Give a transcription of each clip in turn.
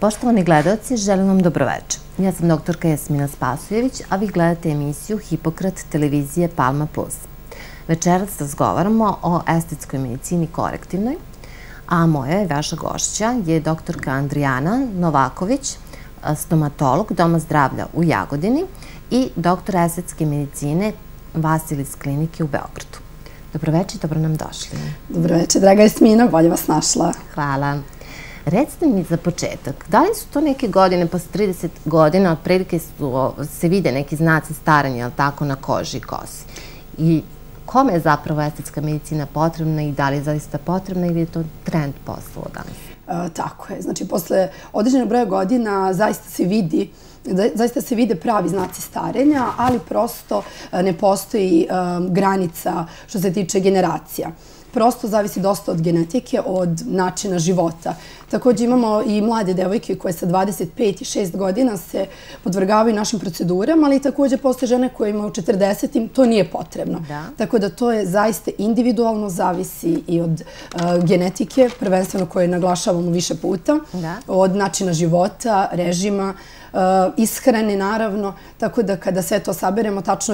Poštovani gledalci, želim vam dobroveče. Ja sam doktorka Jasmina Spasojević, a vi gledate emisiju Hipokrat televizije Palma Plus. Večeras razgovaramo o estetskoj medicini korektivnoj, a moja i vaša gošća je doktorka Andrijana Novaković, stomatolog Doma zdravlja u Jagodini i doktor estetske medicine Vasilis klinike u Beogradu. Dobroveče, dobro nam došli. Dobroveče, draga Jasmina, bolje vas našla. Hvala. Recite mi za početak, da li su to neke godine, posle 30 godina, otprilike se vide neki znaci staranja, jel tako, na koži i kosi? I kome je zapravo estetska medicina potrebna i da li je zaista potrebna ili je to trend posla danas? Tako je. Znači, posle određenog broja godina zaista se vide pravi znaci starenja, ali prosto ne postoji granica što se tiče generacija. Prosto zavisi dosta od genetike, od načina života. Također imamo i mlade devojke koje sa 25 i 6 godina se podvrgavaju našim procedurama, ali također postoje žene koje imaju 40, to nije potrebno. Tako da to je zaista individualno, zavisi i od genetike, prvenstveno koje naglašavamo više puta, od načina života, režima, ishrane naravno, tako da kada sve to saberemo tačno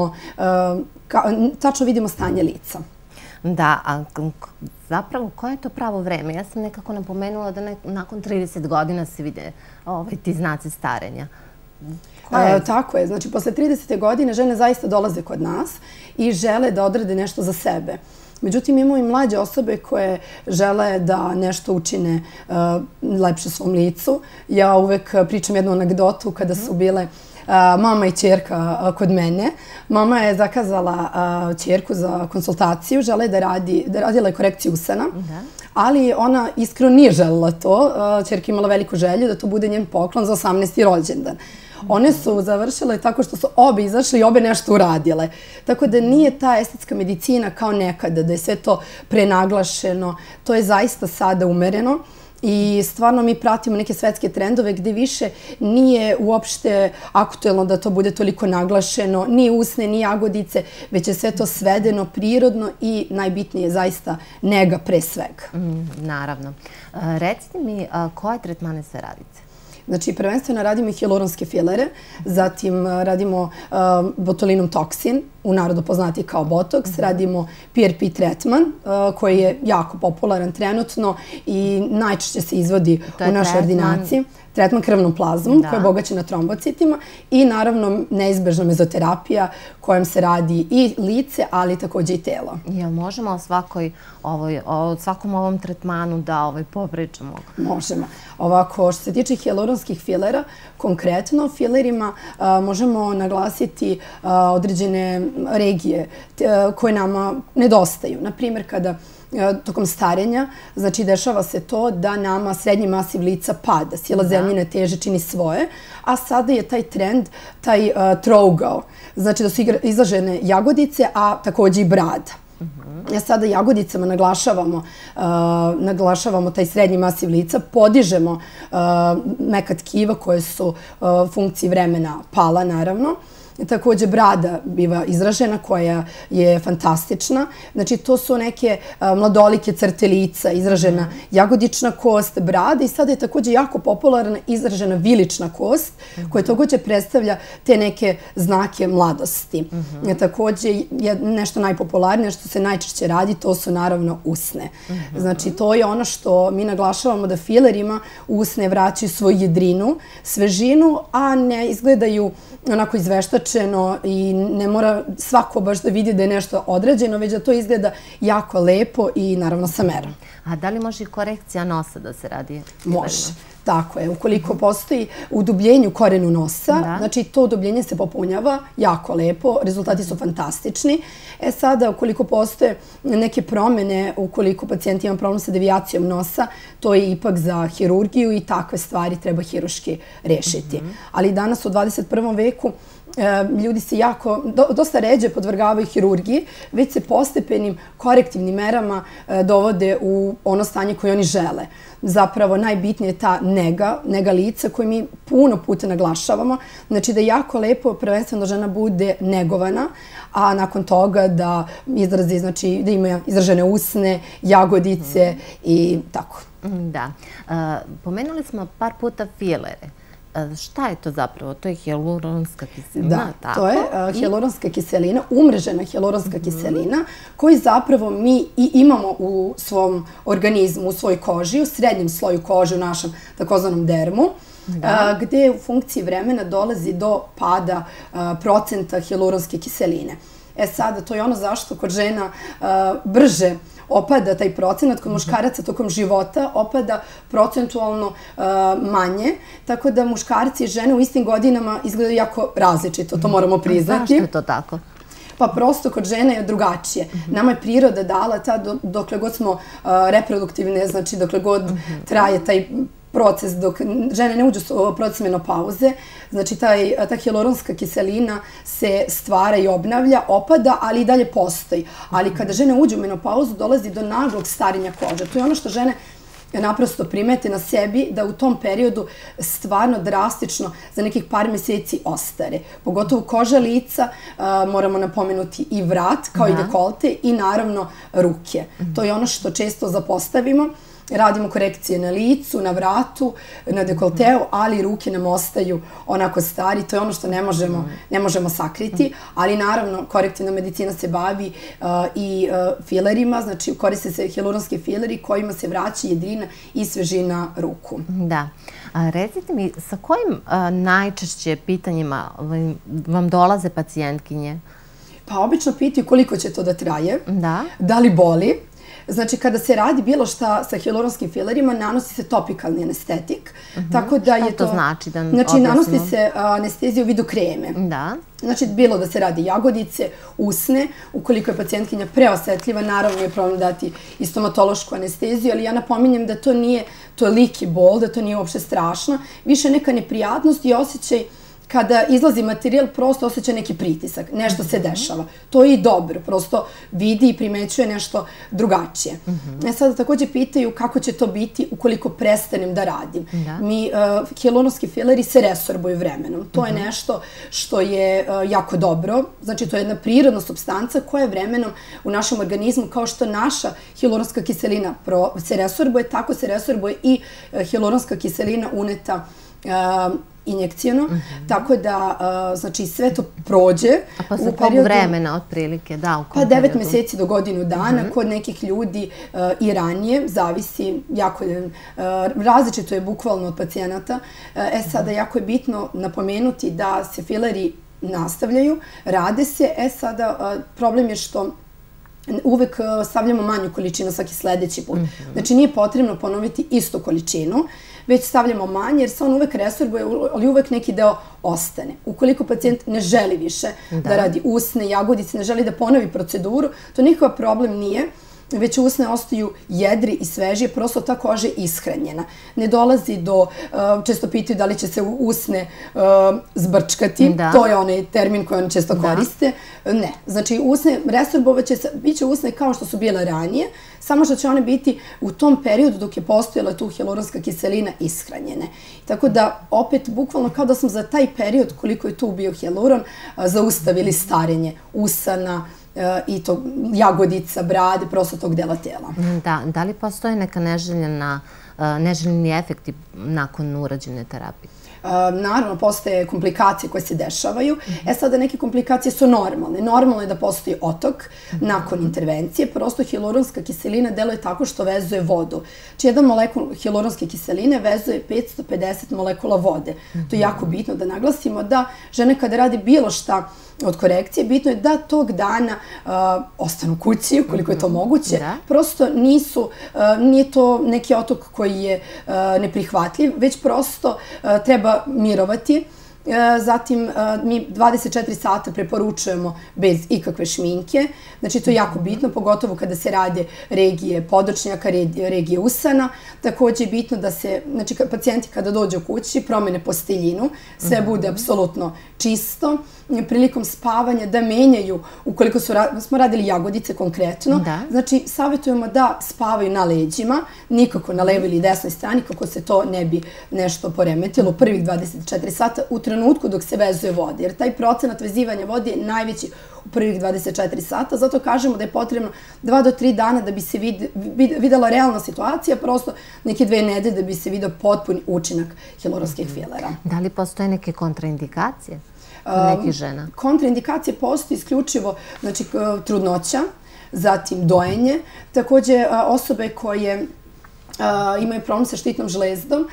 vidimo stanje lica. Da, a zapravo koje je to pravo vreme? Ja sam nekako napomenula da nakon 30 godina se vide ti znaci starenja. Tako je. Znači, posle 30. godine žene zaista dolaze kod nas i žele da odrade nešto za sebe. Međutim, imamo i mlađe osobe koje žele da nešto učine lepše svom licu. Ja uvek pričam jednu anegdotu kada su bile mama i ćerka kod mene. Mama je zakazala ćerku za konsultaciju, žele radila je korekciju usana, ali ona iskreno nije želela to. Ćerka imala veliku želju da to bude njen poklon za 18. rođendan. One su završile tako što su obe izašle i obe nešto uradile. Tako da nije ta estetska medicina kao nekada, da je sve to prenaglašeno. To je zaista sada umereno. I stvarno mi pratimo neke svetske trendove gde više nije uopšte aktuelno da to bude toliko naglašeno, ni usne, ni jagodice, već je sve to svedeno, prirodno i najbitnije zaista nega pre svega. Naravno. Recite mi koje tretmane sve radite? Znači, prvenstveno radimo i hijaluronske filere, zatim radimo botulinum toksin, u narodu poznati kao botoks, radimo PRP tretman koji je jako popularan trenutno i najčešće se izvodi u našoj ordinaciji. Tretman krvnom plazmom koja je bogaćena trombocitima i naravno neizbežna mezoterapija kojom se radi i lice, ali također i telo. Jel možemo o svakom ovom tretmanu da popričamo? Možemo. Ovako, što se tiče hijaluronskih filera, konkretno filerima možemo naglasiti određene regije koje nama nedostaju. Naprimjer, kada tokom starenja, znači dešava se to da nama srednji masiv lica pada, sila zemljine teže čini svoje, a sada je taj trend, taj trougao, znači da su izražene jagodice, a također i brada. Sada jagodicama naglašavamo taj srednji masiv lica, podižemo meka tkiva koje su funkciji vremena pala, naravno. Također brada biva izražena koja je fantastična. Znači to su neke mladolike crte lica, izražena jagodična kost, brada i sada je također jako popularna izražena vilična kost koja također predstavlja te neke znake mladosti. Također je nešto najpopularnije što se najčešće radi, to su naravno usne. Znači to je ono što mi naglašavamo da filerima usne vraćaju svoju jedrinu, svežinu, a ne izgledaju onako izveštačeno i ne mora svako baš da vidi da je nešto odrađeno, već da to izgleda jako lepo i naravno sa merom. A da li može i korekcija nosa da se radi? Može. Tako je. Ukoliko postoji udubljenje u korenu nosa, znači to udubljenje se popunjava jako lepo, rezultati su fantastični. Sada, ukoliko postoje neke promjene, ukoliko pacijent ima problem sa devijacijom nosa, to je ipak za hirurgiju i takve stvari treba hiruški rešiti. Ali danas u 21. veku ljudi se dosta ređe podvrgavaju hirurgiji, već se postepenim korektivnim merama dovode u ono stanje koje oni žele. Zapravo najbitnije je ta nega lica koju mi puno puta naglašavamo. Znači da je jako lepo prvenstveno da žena bude negovana, a nakon toga da izrazi, znači da ima izražene usne, jagodice i tako. Da. Pomenuli smo par puta filere. Šta je to zapravo? To je hijaluronska kiselina, tako? Da, to je hijaluronska kiselina, umrežena hijaluronska kiselina, koju zapravo mi i imamo u svom organizmu, u svojoj koži, u srednjem sloju kože, u našem takozvanom dermu, gde u funkciji vremena dolazi do pada procenta hijaluronske kiseline. Sada, to je ono zašto kod žena brže opada taj procenat, kod muškaraca tokom života opada procentualno manje, tako da muškarci i žene u istim godinama izgledaju jako različito, to moramo priznati. Zašto je to tako? Pa prosto kod žene je drugačije. Nama je priroda dala dokle god smo reproduktivne, znači dokle god traje taj proces, dok žene ne uđu u proces menopauze, znači ta hijaluronska kiselina se stvara i obnavlja, opada, ali i dalje postoji. Ali kada žene uđu u menopauzu, dolazi do naglog starenja kože. To je ono što žene naprosto primete na sebi, da u tom periodu stvarno drastično za nekih par meseci ostare. Pogotovo koža lica, moramo napomenuti i vrat, kao i dekolte, i naravno ruke. To je ono što često zapostavimo. Radimo korekcije na licu, na vratu, na dekolteu, ali ruke nam ostaju onako stari. To je ono što ne možemo sakriti, ali naravno korektivna medicina se bavi i filerima, znači koriste se hijaluronski fileri kojima se vraća jedrina i svežina ruku. Da. Recite mi, sa kojim najčešće pitanjima vam dolaze pacijentkinje? Pa obično pitaju koliko će to da traje, da li boli. Znači, kada se radi bilo šta sa hijaluronskim filerima, nanosi se topikalni anestetik. Šta to znači? Znači, nanosi se anestezija u vidu kreme. Da. Znači, bilo da se radi jagodice, usne, ukoliko je pacijentkinja preosetljiva, naravno je problem dati i stomatološku anesteziju, ali ja napominjem da to nije toliki bol, da to nije uopšte strašno. Više neka neprijatnost i osjećaj kada izlazi materijal, prosto osjeća neki pritisak, nešto se dešava. To je i dobro, prosto vidi i primećuje nešto drugačije. Sada također pitaju kako će to biti ukoliko prestanem da radim. Hijaluronski fileri se resorbuju vremenom. To je nešto što je jako dobro. Znači, to je jedna prirodna supstanca koja je vremenom u našem organizmu, kao što naša hijaluronska kiselina se resorbuje, tako se resorbuje i hijaluronska kiselina uneta injekcijano, tako da, znači, sve to prođe. A posle kog vremena, otprilike, da, u kom periodu? Pa 9 meseci do godinu dana, kod nekih ljudi i ranije, zavisi, jako je, različito je bukvalno od pacijenata. Sada, jako je bitno napomenuti da se fileri nastavljaju, rade se, sada, problem je što uvek stavljamo manju količinu svaki sledeći put. Znači, nije potrebno ponoviti istu količinu, već stavljamo manje, jer se on uvek resorbuje, ali uvek neki deo ostane. Ukoliko pacijent ne želi više da radi usne, jagodice, ne želi da ponovi proceduru, to nikakav problem nije, već usne ostaju jedri i svežije, prosto ta koža je ishranjena. Ne dolazi do, često pitaju da li će se usne zbrčkati, to je onaj termin koji oni često koriste. Ne, znači usne resorbovaće se, bit će usne kao što su bile ranije, samo što će one biti u tom periodu dok je postojala tu hijaluronska kiselina ishranjene. Tako da, opet, bukvalno kao da smo za taj period koliko je tu bio hijaluron, zaustavili starenje usana, i to jagodica, brade, prosto tog dela tela. Da li postoje neka neželjeni efekti nakon urađene terapije? Naravno, postoje komplikacije koje se dešavaju. Sada neke komplikacije su normalne. Normalno je da postoji otok nakon intervencije. Prosto hijaluronska kiselina deluje tako što vezuje vodu. Znači, jedan molekul hijaluronske kiseline vezuje 550 molekula vode. To je jako bitno da naglasimo da žene kada radi bilo šta od korekcije, bitno je da tog dana ostanu kući, ukoliko je to moguće. Prosto nije to neki otok koji je neprihvatljiv, već prosto treba mirovati. Zatim, mi 24 sata preporučujemo bez ikakve šminke. Znači, to je jako bitno, pogotovo kada se rade regije podočnjaka, regije usana. Također je bitno da se, znači, pacijenti kada dođu u kući, promene posteljinu, sve bude apsolutno čisto. Prilikom spavanja da menjaju, ukoliko smo radili jagodice konkretno, znači, savjetujemo da spavaju na leđima, nikako na levoj ili desnoj strani, kako se to ne bi nešto poremetilo u prvih 24 sata u trenutku trenutku dok se vezuje vode, jer taj procenat vezivanja vode je najveći u prvih 24 sata, zato kažemo da je potrebno 2 do 3 dana da bi se videla realna situacija, prosto neke 2 nedelje da bi se vidio potpuni učinak hialuronskih filera. Da li postoje neke kontraindikacije kod nekih žena? Kontraindikacije postoje isključivo, znači trudnoća, zatim dojenje, takođe osobe koje imaju problem sa štitnom žlezdom,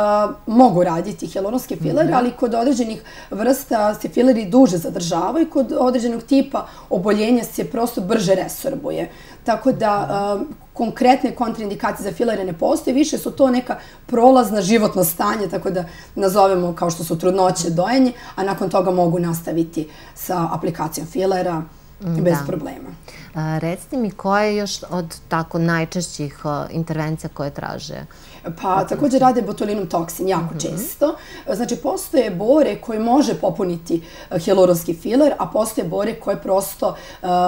mogu raditi hialuronske filere, ali kod određenih vrsta se fileri duže zadržavaju i kod određenog tipa oboljenja se prosto brže resorbuje. Tako da konkretne kontraindikacije za filere ne postoje, više su to neka prolazna životno stanje, tako da nazovemo kao što su trudnoće, dojenje, a nakon toga mogu nastaviti sa aplikacijom filera bez problema. Recite mi koje je još od tako najčešćih intervencija koje traže? Pa također rade botulinum toksin jako često. Znači postoje bore koje može popuniti hialuronski filer, a postoje bore koje prosto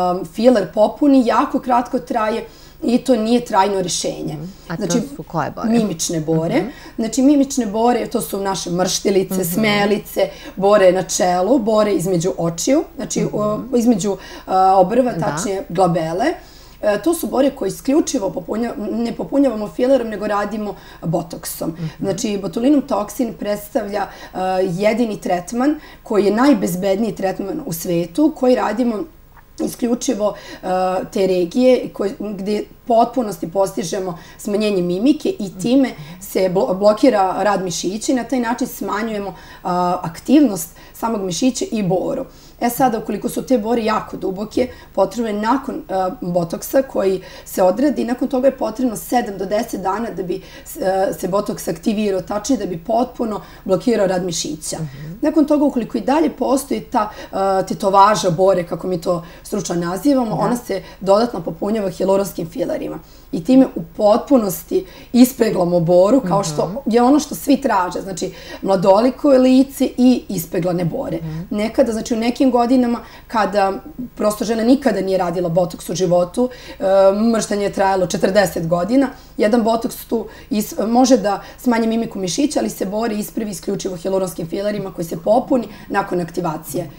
filer popuni, jako kratko traje i to nije trajno rješenje. A to su koje bore? Mimične bore. Znači mimične bore, to su naše mrštilice, smelice, bore na čelu, bore između očiju, znači između obrva, tačnije glabele. To su bore koje isključivo ne popunjavamo filerom, nego radimo botoksom. Znači, botulinum toksin predstavlja jedini tretman koji je najbezbedniji tretman u svetu, koji radimo isključivo te regije gdje potpunosti postižemo smanjenje mimike i time se blokira rad mišića i na taj način smanjujemo aktivnost samog mišića i boru. Sada, ukoliko su te bore jako duboke, potrebno je nakon botoksa koji se odradi, nakon toga je potrebno 7 do 10 dana da bi se botoks aktivirao, tačnije da bi potpuno blokirao rad mišića. Nakon toga, ukoliko i dalje postoji ta tetovaža bore, kako mi to stručno nazivamo, ona se dodatno popunjava hialuronskim filerima. I time u potpunosti ispeglamo boru, kao što je ono što svi traže. Znači, mladoliko lice i ispeglane bore. Nekada, znači u nekim godinama, kada prosto žena nikada nije radila botoks u životu, mrštanje je trajalo 40 godina, jedan botoks tu može da smanje mimiku mišića, ali se bore ispravi isključivo hialuronskim filerima koji se popuni nakon aktivacije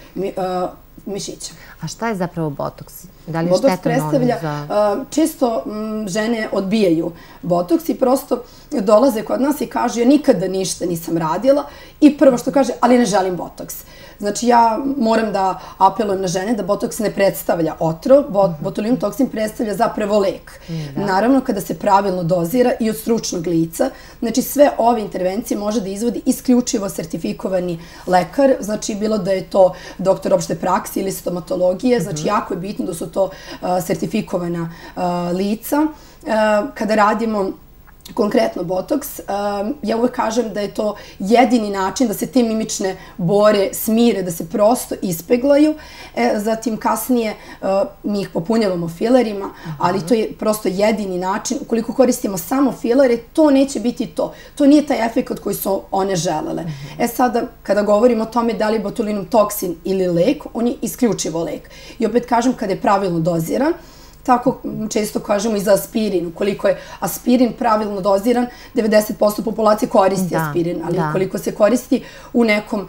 mišića. A šta je zapravo botoks? Da li je botoks štetan predstavlja, često žene odbijaju botoks i prosto dolaze kod nas i kažu ja nikada ništa nisam radila i prvo što kaže, ali ne želim botoks. Znači ja moram da apelujem na žene da botoks ne predstavlja otrov, botulinum toksin predstavlja zapravo lek. Naravno kada se pravilno dozira i od stručnog lica, znači sve ove intervencije može da izvodi isključivo sertifikovani lekar, znači bilo da je to doktor opšte prakse ili stomatologije, znači jako je bitno da su to sertifikovana lica. Kada radimo konkretno botoks, ja uvek kažem da je to jedini način da se te mimične bore smire, da se prosto ispeglaju. Zatim kasnije mi ih popunjavamo filerima, ali to je prosto jedini način. Ukoliko koristimo samo filere, to neće biti to. To nije taj efekt koji su one želele. Sada, kada govorimo o tome da li je botulinum toksin ili lek, on je isključivo lek. I opet kažem, kada je pravilno doziran, tako često kažemo i za aspirin. Ukoliko je aspirin pravilno doziran, 90% populacije koristi aspirin, ali ukoliko se koristi u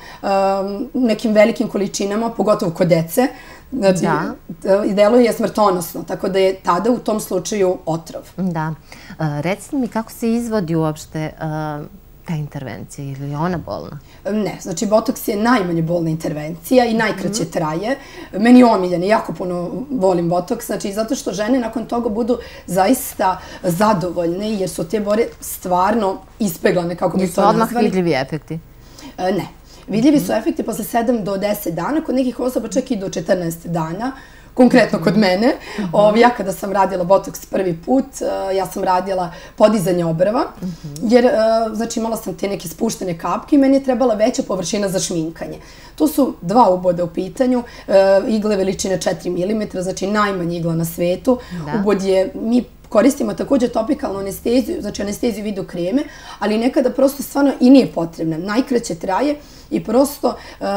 nekim velikim količinama, pogotovo kod dece, deluje smrtonosno, tako da je tada u tom slučaju otrov. Da. Recite mi kako se izvodi uopšte ta intervencija ili je ona bolna? Ne, znači botoks je najmanje bolna intervencija i najkraće traje. Meni je omiljena, jako puno volim botoks, znači zato što žene nakon toga budu zaista zadovoljne jer su te bore stvarno ispeglane, kako bi to nazvali. Jesu odmah vidljivi efekti? Ne. Vidljivi su efekti posle 7 do 10 dana, kod nekih osoba čak i do 14 dana. Konkretno kod mene, ja kada sam radila botoks prvi put, ja sam radila podizanje obrva, jer znači imala sam te neke spuštene kapke i meni je trebala veća površina za šminkanje. Tu su 2 uboda u pitanju, igle veličine 4 mm, znači najmanja igla na svetu. Ubod je, mi koristimo također topikalnu anesteziju, znači anesteziju video kreme, ali nekada prosto stvarno i nije potrebna. Najkraće traje i prosto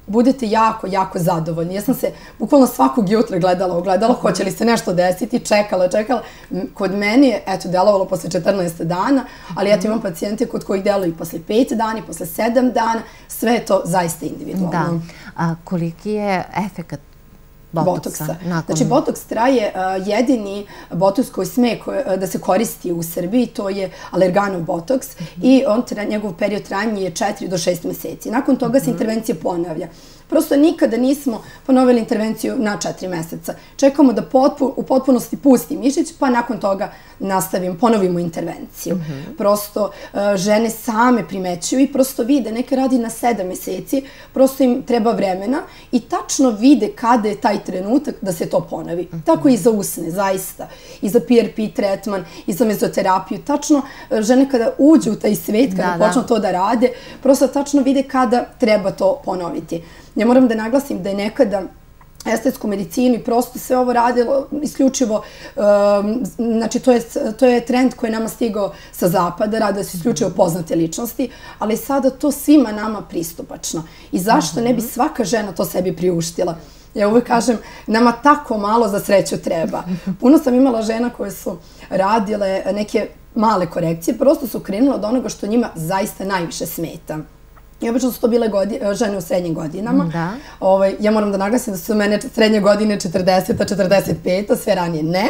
budete jako, jako zadovoljni. Ja sam se bukvalno svakog jutra gledala u gledalo, hoće li se nešto desiti, čekala. Kod mene je, eto, delovalo posle 14 dana, ali eto, imam pacijente kod kojih deluju i posle 5 dana, i posle 7 dana, sve je to zaista individualno. Da. A koliki je efekat botoksa? Znači, botoks traje, jedini botoks koji sme da se koristi u Srbiji, to je alerganov botoks i njegov period trajanja je 4 do 6 meseci. Nakon toga se intervencija ponavlja. Prosto nikada nismo ponovili intervenciju na 4 meseca. Čekamo da u potpunosti pusti mišić, pa nakon toga ponovimo intervenciju. Prosto žene same primećuju i prosto vide, neka radi na 7 meseci, prosto im treba vremena i tačno vide kada je taj trenutak da se to ponovi. Tako i za usne, zaista. I za PRP tretman, i za mezoterapiju. Tačno žene kada uđu u taj svet, kada počnu to da rade, prosto tačno vide kada treba to ponoviti. Ja moram da naglasim da je nekada estetsku medicinu i prosto sve ovo radilo isključivo, znači to je trend koji je nama stigao sa zapada, radile su isključivo poznate ličnosti, ali sada to svima nama pristupačno. I zašto ne bi svaka žena to sebi priuštila? Ja uvek kažem, nama tako malo za sreću treba. Puno sam imala žena koje su radile neke male korekcije, prosto su krenule od onoga što njima zaista najviše smeta. I obično su to bile žene u srednjim godinama. Ja moram da naglasim da su mene srednje godine 40-a, 45-a, sve ranije ne.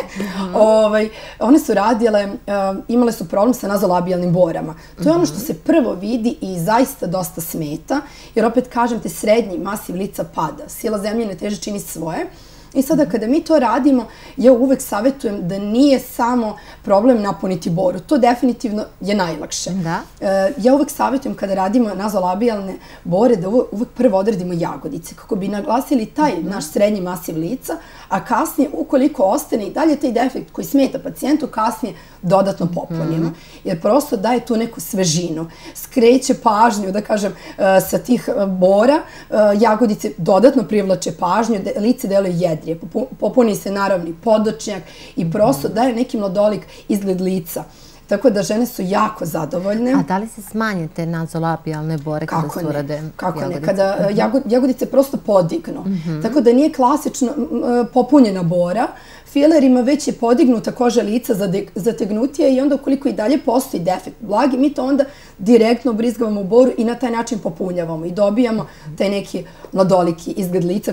One su radile, imale su problem sa nazolabijalnim borama. To je ono što se prvo vidi i zaista dosta smeta, jer opet kažem te, srednji masiv lica pada. Sila zemljine teže čini svoje. I sada kada mi to radimo, ja uvek savjetujem da nije samo problem napuniti boru. To definitivno je najlakše. Ja uvek savjetujem kada radimo nazolabijalne bore da uvek prvo odredimo jagodice kako bi naglasili taj naš srednji masiv lica, a kasnije ukoliko ostane i dalje taj defekt koji smeta pacijentu, kasnije dodatno popunimo. Jer prosto daje tu neku svežinu. Skreće pažnju, da kažem, sa tih bora, jagodice dodatno privlače pažnju, lice deluje jedrije, popuni se naravni podočnjak i prosto daje neki mladolik izgled lica. Tako da žene su jako zadovoljne. A da li se smanje te nazolabijalne bore kada se urade jagodice? Kako ne? Kada jagodice prosto podignu. Tako da nije klasično popunjena bora. Filerima već je podignuta koža lica, zategnutija i onda ukoliko i dalje postoji defekt blagi, mi to onda direktno brizgavamo u boru i na taj način popunjavamo i dobijamo taj neki mladoliki izgled lica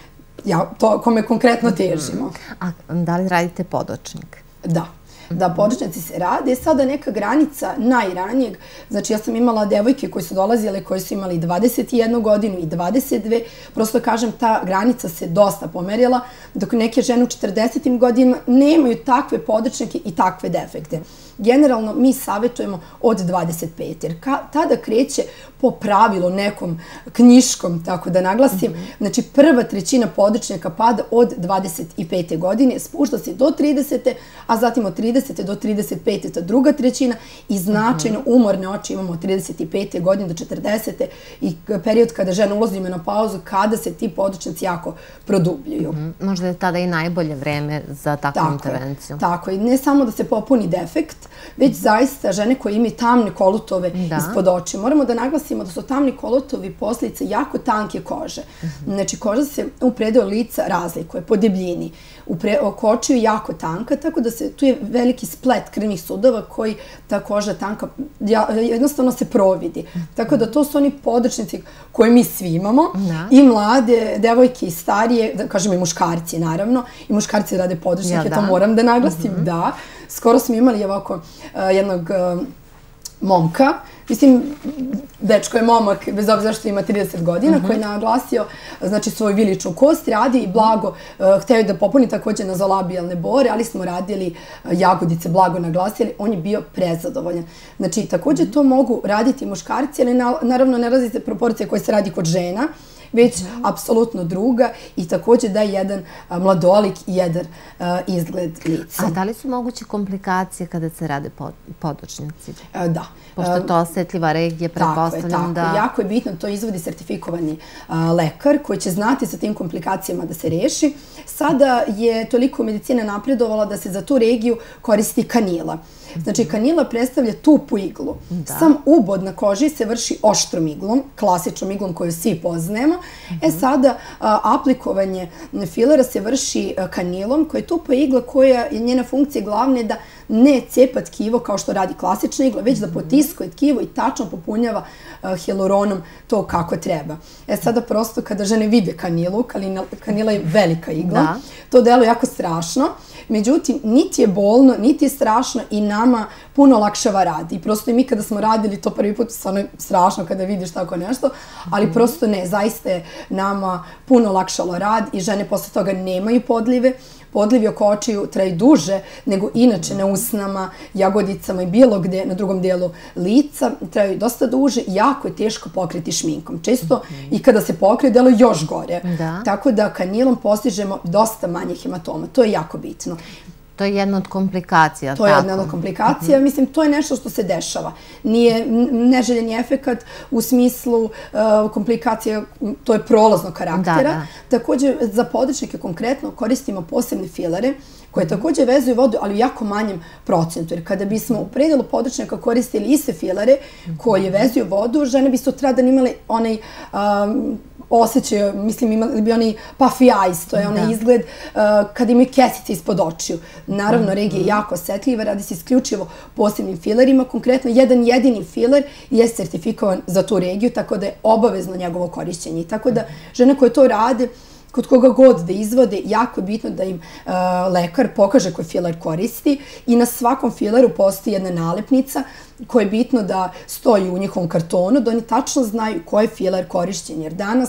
kome konkretno težimo. A da li radite podočnik? Da, podočnjaci se rade. Sada neka granica najranijeg, znači ja sam imala devojke koje su dolazile, koje su imali 21 godinu i 22, prosto kažem, ta granica se dosta pomerila, dok neke žene u 40. godinama nemaju takve podočnjake i takve defekte. Generalno mi savjetujemo od 25, jer tada kreće po pravilu nekom knjiškom, tako da naglasim, znači prva trećina podočnjaka pada od 25. godine, spušta se do 30. a zatim od 30. do 35. ta druga trećina i značajno umorne oči imamo od 35. godine do 40. i period kada žena ulazi u menopauzu, kada se ti podočnjaci jako produbljuju. Možda je tada i najbolje vreme za takvu intervenciju. Tako je. Ne samo da se popuni defekt, već zaista žene koje imaju tamne kolutove ispod oči. Moramo da naglasimo da su tamni kolutovi posljedica jako tanke kože. Znači, koža se u predelu lica razlikuje po debljini. Oko očiju je jako tanka, tako da tu je veliki splet krvnih sudova koji ta koža tanka jednostavno se providi. Tako da to su oni podočnici koje mi svi imamo. I mlade, devojke i starije, da kažem i muškarci naravno. I muškarci rade podočnike, to moram da naglasim, da. Skoro smo imali ovako jednog momka, mislim, dečko je momak, bez obzira što ima 30 godina, koji je naglasio svoju viličnu kost, radi i blago, hteo da popuni također nazolabijalne bore, ali smo radili jagodice, blago naglasili, on je bio prezadovoljan. Znači, također to mogu raditi muškarci, ali naravno ne različite proporcije koje se radi kod žena, već apsolutno druga i također da je jedan mladolik i jedan izgled lica. A da li su moguće komplikacije kada se rade podočnjaci? Da. Pošto je to osetljiva regija, pretpostavljam da... Tako je, jako je bitno, to izvodi sertifikovani lekar koji će znati sa tim komplikacijama da se reši. Sada je toliko medicina napredovala da se za tu regiju koristi kanila. Znači, kanila predstavlja tupu iglu. Sam ubod na koži se vrši oštrom iglom, klasičnom iglom koju svi poznajemo. Sada aplikovanje filera se vrši kanilom, koja je tupa igla koja je njena funkcija glavne da ne cepa tkivo kao što radi klasična igla, već da potiskuje tkivo i tačno popunjava hijaluronom to kako treba. Sada prosto kada žene vide kanilu, kanila je velika igla, to deluje jako strašno, međutim, niti je bolno, niti je strašno i nama puno olakšava rad. I prosto i mi kada smo radili to prvi put, stvarno je strašno kada vidiš tako nešto, ali prosto ne, zaista je nama puno olakšalo rad i žene posle toga nemaju podlive. Podlivi oko očiju traju duže nego inače na usnama, jagodicama i bilo gde na drugom dijelu lica. Traju dosta duže i jako je teško pokriti šminkom. Često i kada se pokrije deluje još gore. Tako da kanilom postižemo dosta manje hematoma. To je jako bitno. To je jedna od komplikacija. To je jedna od komplikacija. Mislim, to je nešto što se dešava. Nije neželjeni efekat u smislu komplikacija, to je prolaznog karaktera. Također, za područnike konkretno koristimo posebne filere koje također vezuju vodu, ali u jako manjem procentu. Jer kada bismo u predelu područnjaka koristili iste filere koje vezuju vodu, žene bi sutradan imale onaj osjećaj, mislim, imali bi onaj puffy eyes, to je onaj izgled kada imaju kesice ispod očiju. Naravno, regija je jako osjetljiva, radi se isključivo posebnim filerima. Konkretno, jedan jedini filer je sertifikovan za tu regiju, tako da je obavezno njegovo korišćenje. Tako da žene koje to rade, kod koga god da izvode, jako je bitno da im lekar pokaže koji filer koristi i na svakom fileru postoji jedna nalepnica koja je bitno da stoji u njihovom kartonu, da oni tačno znaju koji je filer korišćen, jer danas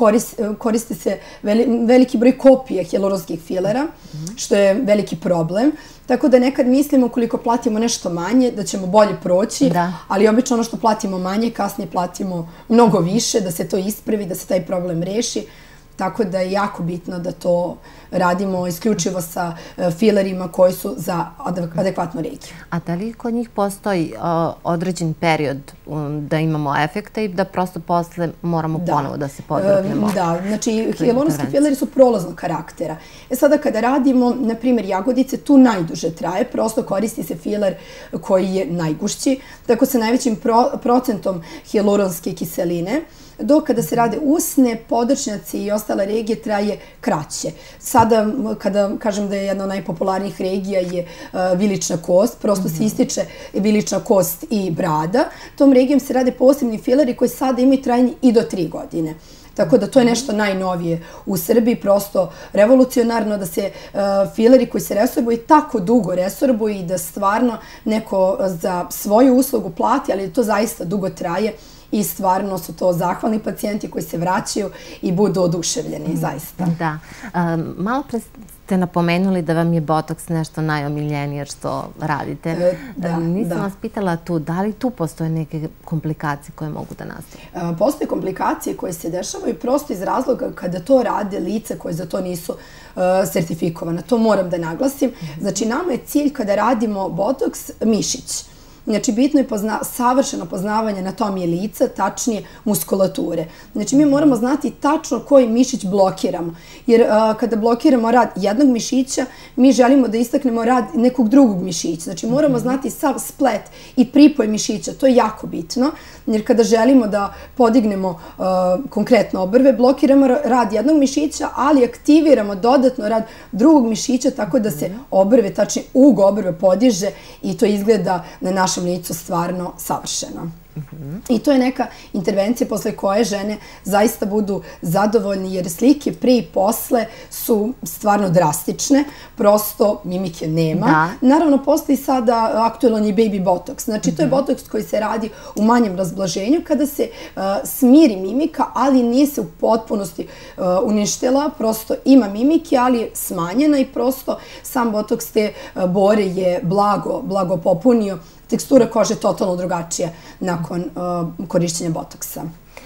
koriste se veliki broj kopija hijaluronskih filera, što je veliki problem. Tako da nekad mislimo ukoliko platimo nešto manje da ćemo bolje proći, ali obično ono što platimo manje, kasnije platimo mnogo više da se to ispravi, da se taj problem reši. Tako da je jako bitno da to radimo isključivo sa filerima koji su za adekvatnu regiju. A da li kod njih postoji određen period da imamo efekta i da prosto posle moramo ponovo da se podvrgnemo? Da, znači hijaluronski fileri su prolaznog karaktera. Sada kada radimo, na primjer, jagodice, tu najduže traje, prosto koristi se filer koji je najgušći, tako sa najvećim procentom hijaluronske kiseline, dok kada se rade usne, podršnjaci i ostale regije traje kraće. Sada, kada kažem da je jedna od najpopularnijih regija je vilična kost, prosto se ističe vilična kost i brada, tom regijom se rade posebni fileri koji sada imaju trajanje i do 3 godine. Tako da to je nešto najnovije u Srbiji, prosto revolucionarno da se fileri koji se resorbuju tako dugo resorbuju i da stvarno neko za svoju uslugu plati, ali to zaista dugo traje. I stvarno su to zahvalni pacijenti koji se vraćaju i budu oduševljeni, zaista. Da. Malo pre ste napomenuli da vam je botoks nešto najomiljenije što radite. Nisam vas pitala tu, da li tu postoje neke komplikacije koje mogu da nastaju? Postoje komplikacije koje se dešavaju prosto iz razloga kada to rade lice koje za to nisu sertifikovane. To moram da naglasim. Znači, nama je cilj kada radimo botoks mišić. Znači, bitno je savršeno poznavanje anatomije lica, tačnije muskulature. Znači, mi moramo znati tačno koji mišić blokiramo. Jer kada blokiramo rad jednog mišića, mi želimo da istaknemo rad nekog drugog mišića. Znači, moramo znati sav splet i pripoj mišića. To je jako bitno. Jer kada želimo da podignemo konkretno obrve, blokiramo rad jednog mišića, ali aktiviramo dodatno rad drugog mišića tako da se obrve, tačnije ug obrve podiže i to izgleda na našem licu stvarno savršeno. I to je neka intervencija posle koje žene zaista budu zadovoljni jer slike pre i posle su stvarno drastične, prosto mimike nema. Naravno, postoji sada aktualan i baby botoks. Znači, to je botoks koji se radi u manjem razblaženju kada se smiri mimika, ali nije se u potpunosti uništila, prosto ima mimike, ali je smanjena i prosto sam botoks te bore je blago popunio. Tekstura kože je totalno drugačija nakon korišćenja botoksa.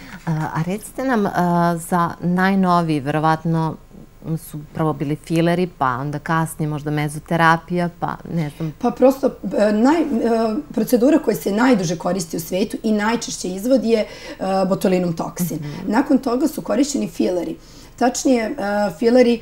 A recite nam za najnoviji, verovatno su prvo bili fileri, pa onda kasnije možda mezoterapija, pa ne znam. Pa prosto procedura koja se najduže koristi u svetu i najčešće izvodi je botulinum toksin. Nakon toga su korišćeni fileri. Tačnije, fileri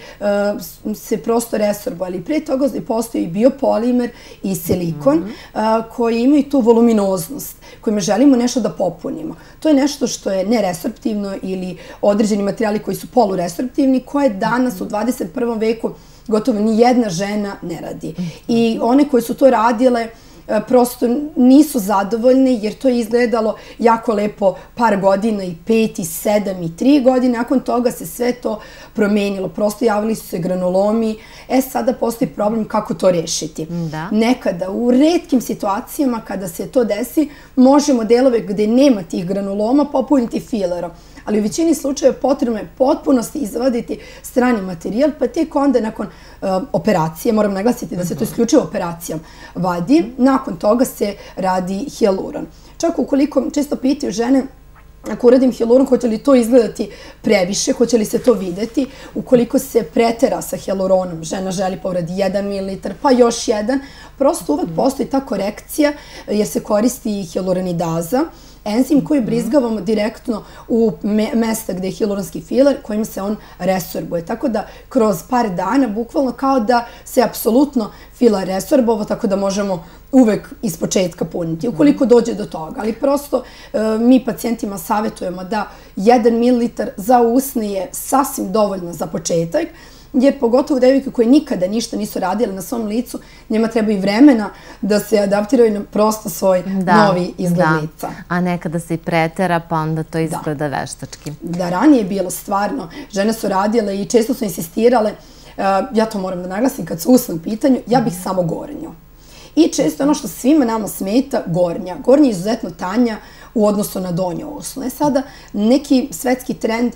se prosto resorbuju, ali pre toga postoji biopolimer i silikon koji imaju tu voluminoznost, kojima želimo nešto da popunimo. To je nešto što je neresorptivno ili određeni materijali koji su poluresorptivni, koje danas u 21. veku gotovo ni jedna žena ne radi. I one koje su to radile prosto nisu zadovoljne jer to je izgledalo jako lepo par godina i 5 i 7 i 3 godine. Nakon toga se sve to promenilo. Prosto javili su se granulomi. Sada postoji problem kako to rešiti. Nekada, u retkim situacijama kada se to desi, možemo delove gde nema tih granuloma popuniti filerom. Ali u većini slučajeva potrebno je potpunosti izvaditi strani materijal, pa tek onda nakon operacije, moram naglasiti da se to isključivo operacijom vadi, nakon toga se radi hijaluron. Čak ukoliko često pitaju žene, ako uradim hijaluron, hoće li to izgledati previše, hoće li se to videti, ukoliko se pretera sa hijaluronom, žena želi povredi 1 ml, pa još 1, prosto uvek postoji ta korekcija jer se koristi hijaluronidaza, enzim koji brizgavamo direktno u mesta gde je hijaluronski filer, kojim se on resorbuje. Tako da kroz par dana, bukvalno kao da se apsolutno filer resorbovao, tako da možemo uvek iz početka puniti, ukoliko dođe do toga. Ali prosto mi pacijentima savjetujemo da 1 ml za usne je sasvim dovoljno za početak, jer pogotovo devojke koje nikada ništa nisu radile na svom licu, njima treba i vremena da se adaptiraju na prosto svoj novi izgled lica. A nekada se i pretera, pa onda to izgleda veštački. Da, ranije je bilo stvarno, žene su radile i često su insistirale, ja to moram da naglasim kad su usne u pitanju, ja bih samo gornju. I često ono što svima nama smeta, gornja. Gornja je izuzetno tanja u odnosu na donju usnu. Sada neki svetski trend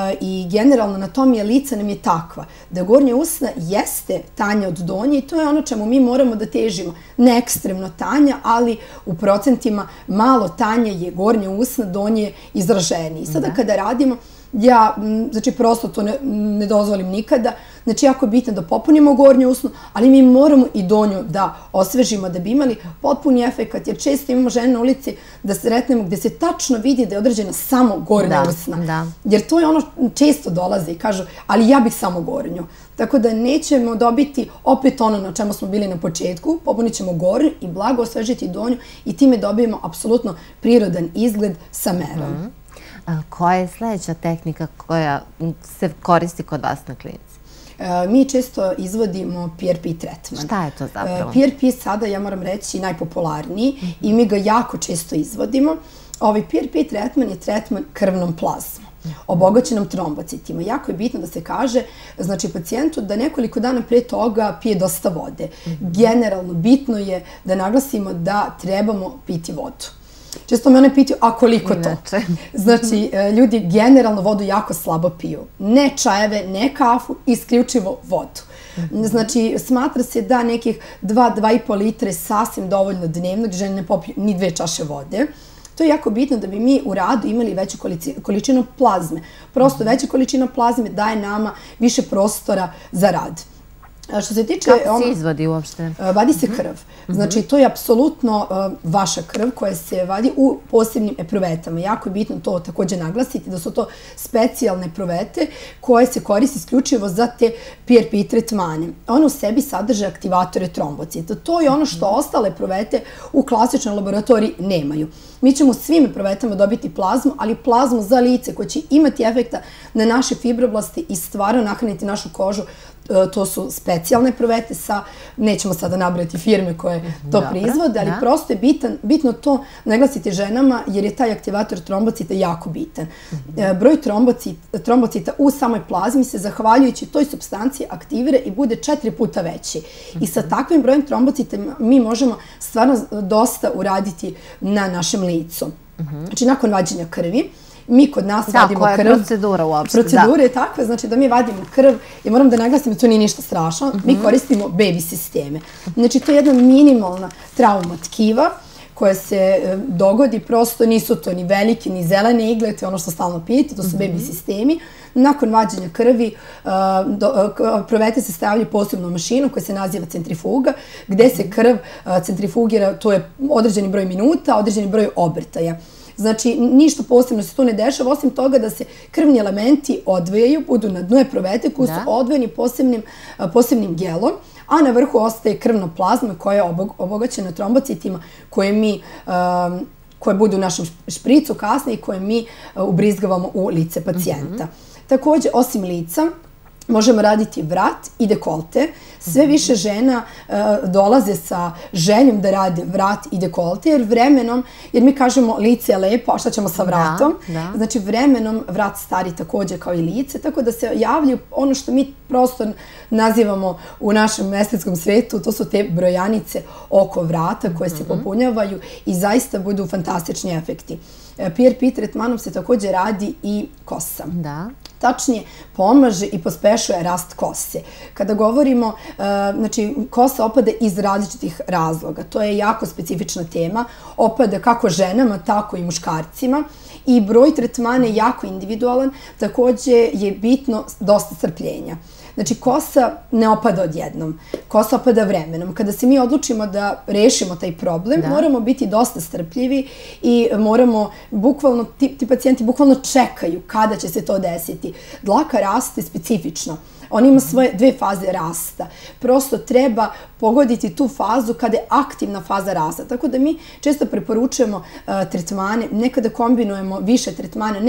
i generalno anatomija lica nam je takva da gornja usna jeste tanja od donje i to je ono čemu mi moramo da težimo. Ne ekstremno tanja, ali u procentima malo tanja je gornja usna, donje je izraženiji. Sada kada radimo, ja, znači, prosto to ne dozvolim nikada. Znači, jako je bitno da popunimo gornju usnu, ali mi moramo i donju da osvežimo da bi imali potpuni efekat, jer često imamo žene na ulici da sretnemo gde se tačno vidi da je određena samo gornja usna. Jer to je ono često dolaze i kažu, ali ja bih samo gornju. Tako da nećemo dobiti opet ono na čemu smo bili na početku, popunit ćemo gornju i blago osvežiti donju i time dobijemo apsolutno prirodan izgled sa merom. Koja je sledeća tehnika koja se koristi kod vas na klinici? Mi često izvodimo PRP tretman. Šta je to zapravo? PRP sada, ja moram reći, najpopularniji i mi ga jako često izvodimo. PRP tretman je tretman krvnom plazmom, obogaćenom trombocitima. Jako je bitno da se kaže, znači, pacijentu da nekoliko dana pre toga pije dosta vode. Generalno, bitno je da naglasimo da trebamo piti vodu. Često me one pitaju, a koliko to? Znači, ljudi generalno vodu jako slabo piju. Ne čajeve, ne kafu, isključivo vodu. Znači, smatra se da nekih 2-2,5 litre je sasvim dovoljno dnevno, gdje žene ne popiju ni 2 čaše vode. To je jako bitno da bi mi u radu imali veću količinu plazme. Prosto veća količina plazme daje nama više prostora za rad. Što se tiče... Kako se izvadi uopšte? Vadi se krv. Znači, to je apsolutno vaša krv koja se vadi u posebnim epruvetama. Jako je bitno to također naglasiti da su to specijalne epruvete koje se koriste isključivo za te PRP tretmane. One u sebi sadrže aktivatore trombocita. To je ono što ostale epruvete u klasičnoj laboratoriji nemaju. Mi ćemo svim epruvetama dobiti plazmu, ali plazmu za lice koja će imati efekta na naše fibroblasti i stvarno nahraniti našu kožu. To su specijalne epruvete sa, nećemo sada nabrati firme koje to proizvode, ali prosto je bitno to naglasiti ženama jer je taj aktivator trombocita jako bitan. Broj trombocita u samoj plazmi se zahvaljujući toj supstanciji aktivira i bude 4 puta veći. I sa takvim brojem trombocita mi možemo stvarno dosta uraditi na našem licu. Znači, nakon vađenja krvi, mi kod nas vadimo krv. Da, koja je procedura uopšte? Procedura je takva, znači da mi vadimo krv i moram da naglasim da to nije ništa strašno. Mi koristimo baby sisteme. Znači, to je jedna minimalna trauma tkiva koja se dogodi, prosto nisu to ni velike, ni zelene igle, to je ono što stalno pijete, to su baby sistemi. Nakon vađenja krvi, epruvete se stavljaju posebnu mašinu koja se naziva centrifuga, gde se krv centrifugira, to je određeni broj minuta, određeni broj obrtaja. Znači, ništa posebno se tu ne dešava, osim toga da se krvni elementi odvejaju, budu na dnu epruvete koji su odvojeni posebnim gelom, a na vrhu ostaje krvna plazma koja je obogaćena trombocitima koje budu u našem špricu kasnije i koje mi ubrizgavamo u lice pacijenta. Također, osim lica, možemo raditi vrat i dekolte. Sve više žena dolaze sa željom da rade vrat i dekolte, jer vremenom, jer mi kažemo lice je lepo, a šta ćemo sa vratom? Znači vremenom vrat stari također kao i lice, tako da se javljaju ono što mi prosto nazivamo u našem estetskom svetu, to su te brojanice oko vrata koje se popunjavaju i zaista budu fantastični efekti. PRP tretmanom se također radi i kosa. Tačnije, pomaže i pospešuje rast kose. Kada govorimo, znači, kosa opada iz različitih razloga. To je jako specifična tema. Opada kako ženama, tako i muškarcima. I broj tretmana je jako individualan. Također je bitno dosta strpljenja. Znači, kosa ne opada odjednom. Kosa opada vremenom. Kada se mi odlučimo da rešimo taj problem, moramo biti dosta strpljivi i moramo bukvalno, ti pacijenti bukvalno čekaju kada će se to desiti. Dlaka raste specifično. On ima svoje dve faze rasta. Prosto treba pogoditi tu fazu kada je aktivna faza rasta. Tako da mi često preporučujemo tretmane, nekada kombinujemo više tretmana,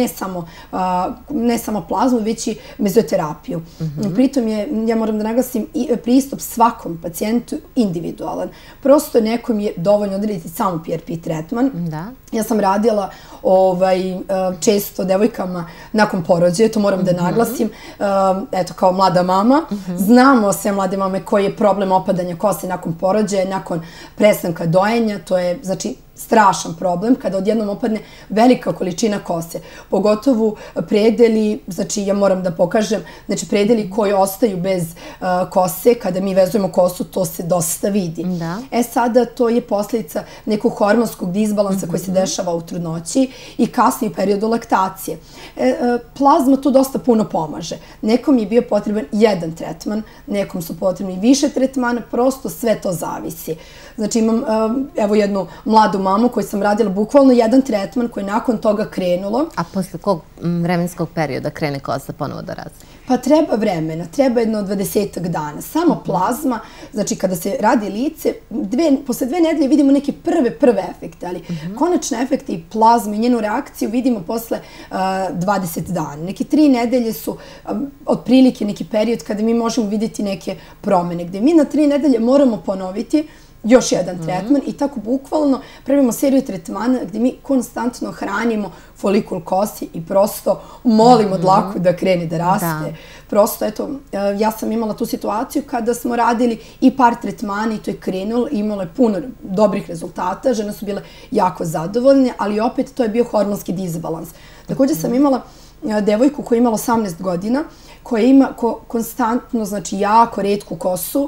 ne samo plazmu, već i mezoterapiju. Pritom je, ja moram da naglasim, pristup svakom pacijentu individualan. Prosto nekom je dovoljno odrediti samo PRP tretman. Ja sam radila često devojkama nakon porođaja, to moram da naglasim, eto, kao mlada mama. Znamo sve mlade mame koji je problem opadanja kose nakon porođaja, nakon prestanka dojenja, to je, znači, strašan problem kada odjednom opadne velika količina kose. Pogotovo predeli, znači ja moram da pokažem, znači predeli koji ostaju bez kose, kada mi vezujemo kosu, to se dosta vidi. Sada to je posljedica nekog hormonskog disbalansa koji se dešava u trudnoći i kasnije u periodu laktacije. Plazma tu dosta puno pomaže. Nekom je bio potreban jedan tretman, nekom su potrebni više tretmana, prosto sve to zavisi. Znači imam, evo, jednu mladu mamu koju sam radila bukvalno jedan tretman koji je nakon toga krenulo. A posle kog vremenskog perioda krene kosa ponovo da raste? Pa treba vremena, treba jedno 20 dana. Samo plazma, znači kada se radi lice, posle 2 nedelje vidimo neke prve efekte, ali konačne efekte i plazmu i njenu reakciju vidimo posle 20 dana. Neke 3 nedelje su otprilike neki period kada mi možemo vidjeti neke promene, gde mi na 3 nedelje moramo ponoviti još jedan tretman i tako bukvalno pravimo seriju tretmana gdje mi konstantno hranimo folikul kosi i prosto molimo dlaku da krene da raste. Prosto, eto, ja sam imala tu situaciju kada smo radili i par tretmana i to je krenulo, imalo je puno dobrih rezultata, žene su bile jako zadovoljne, ali opet to je bio hormonski disbalans. Također sam imala devojku koja je imala 18 godina, koja ima konstantno, znači jako retku kosu,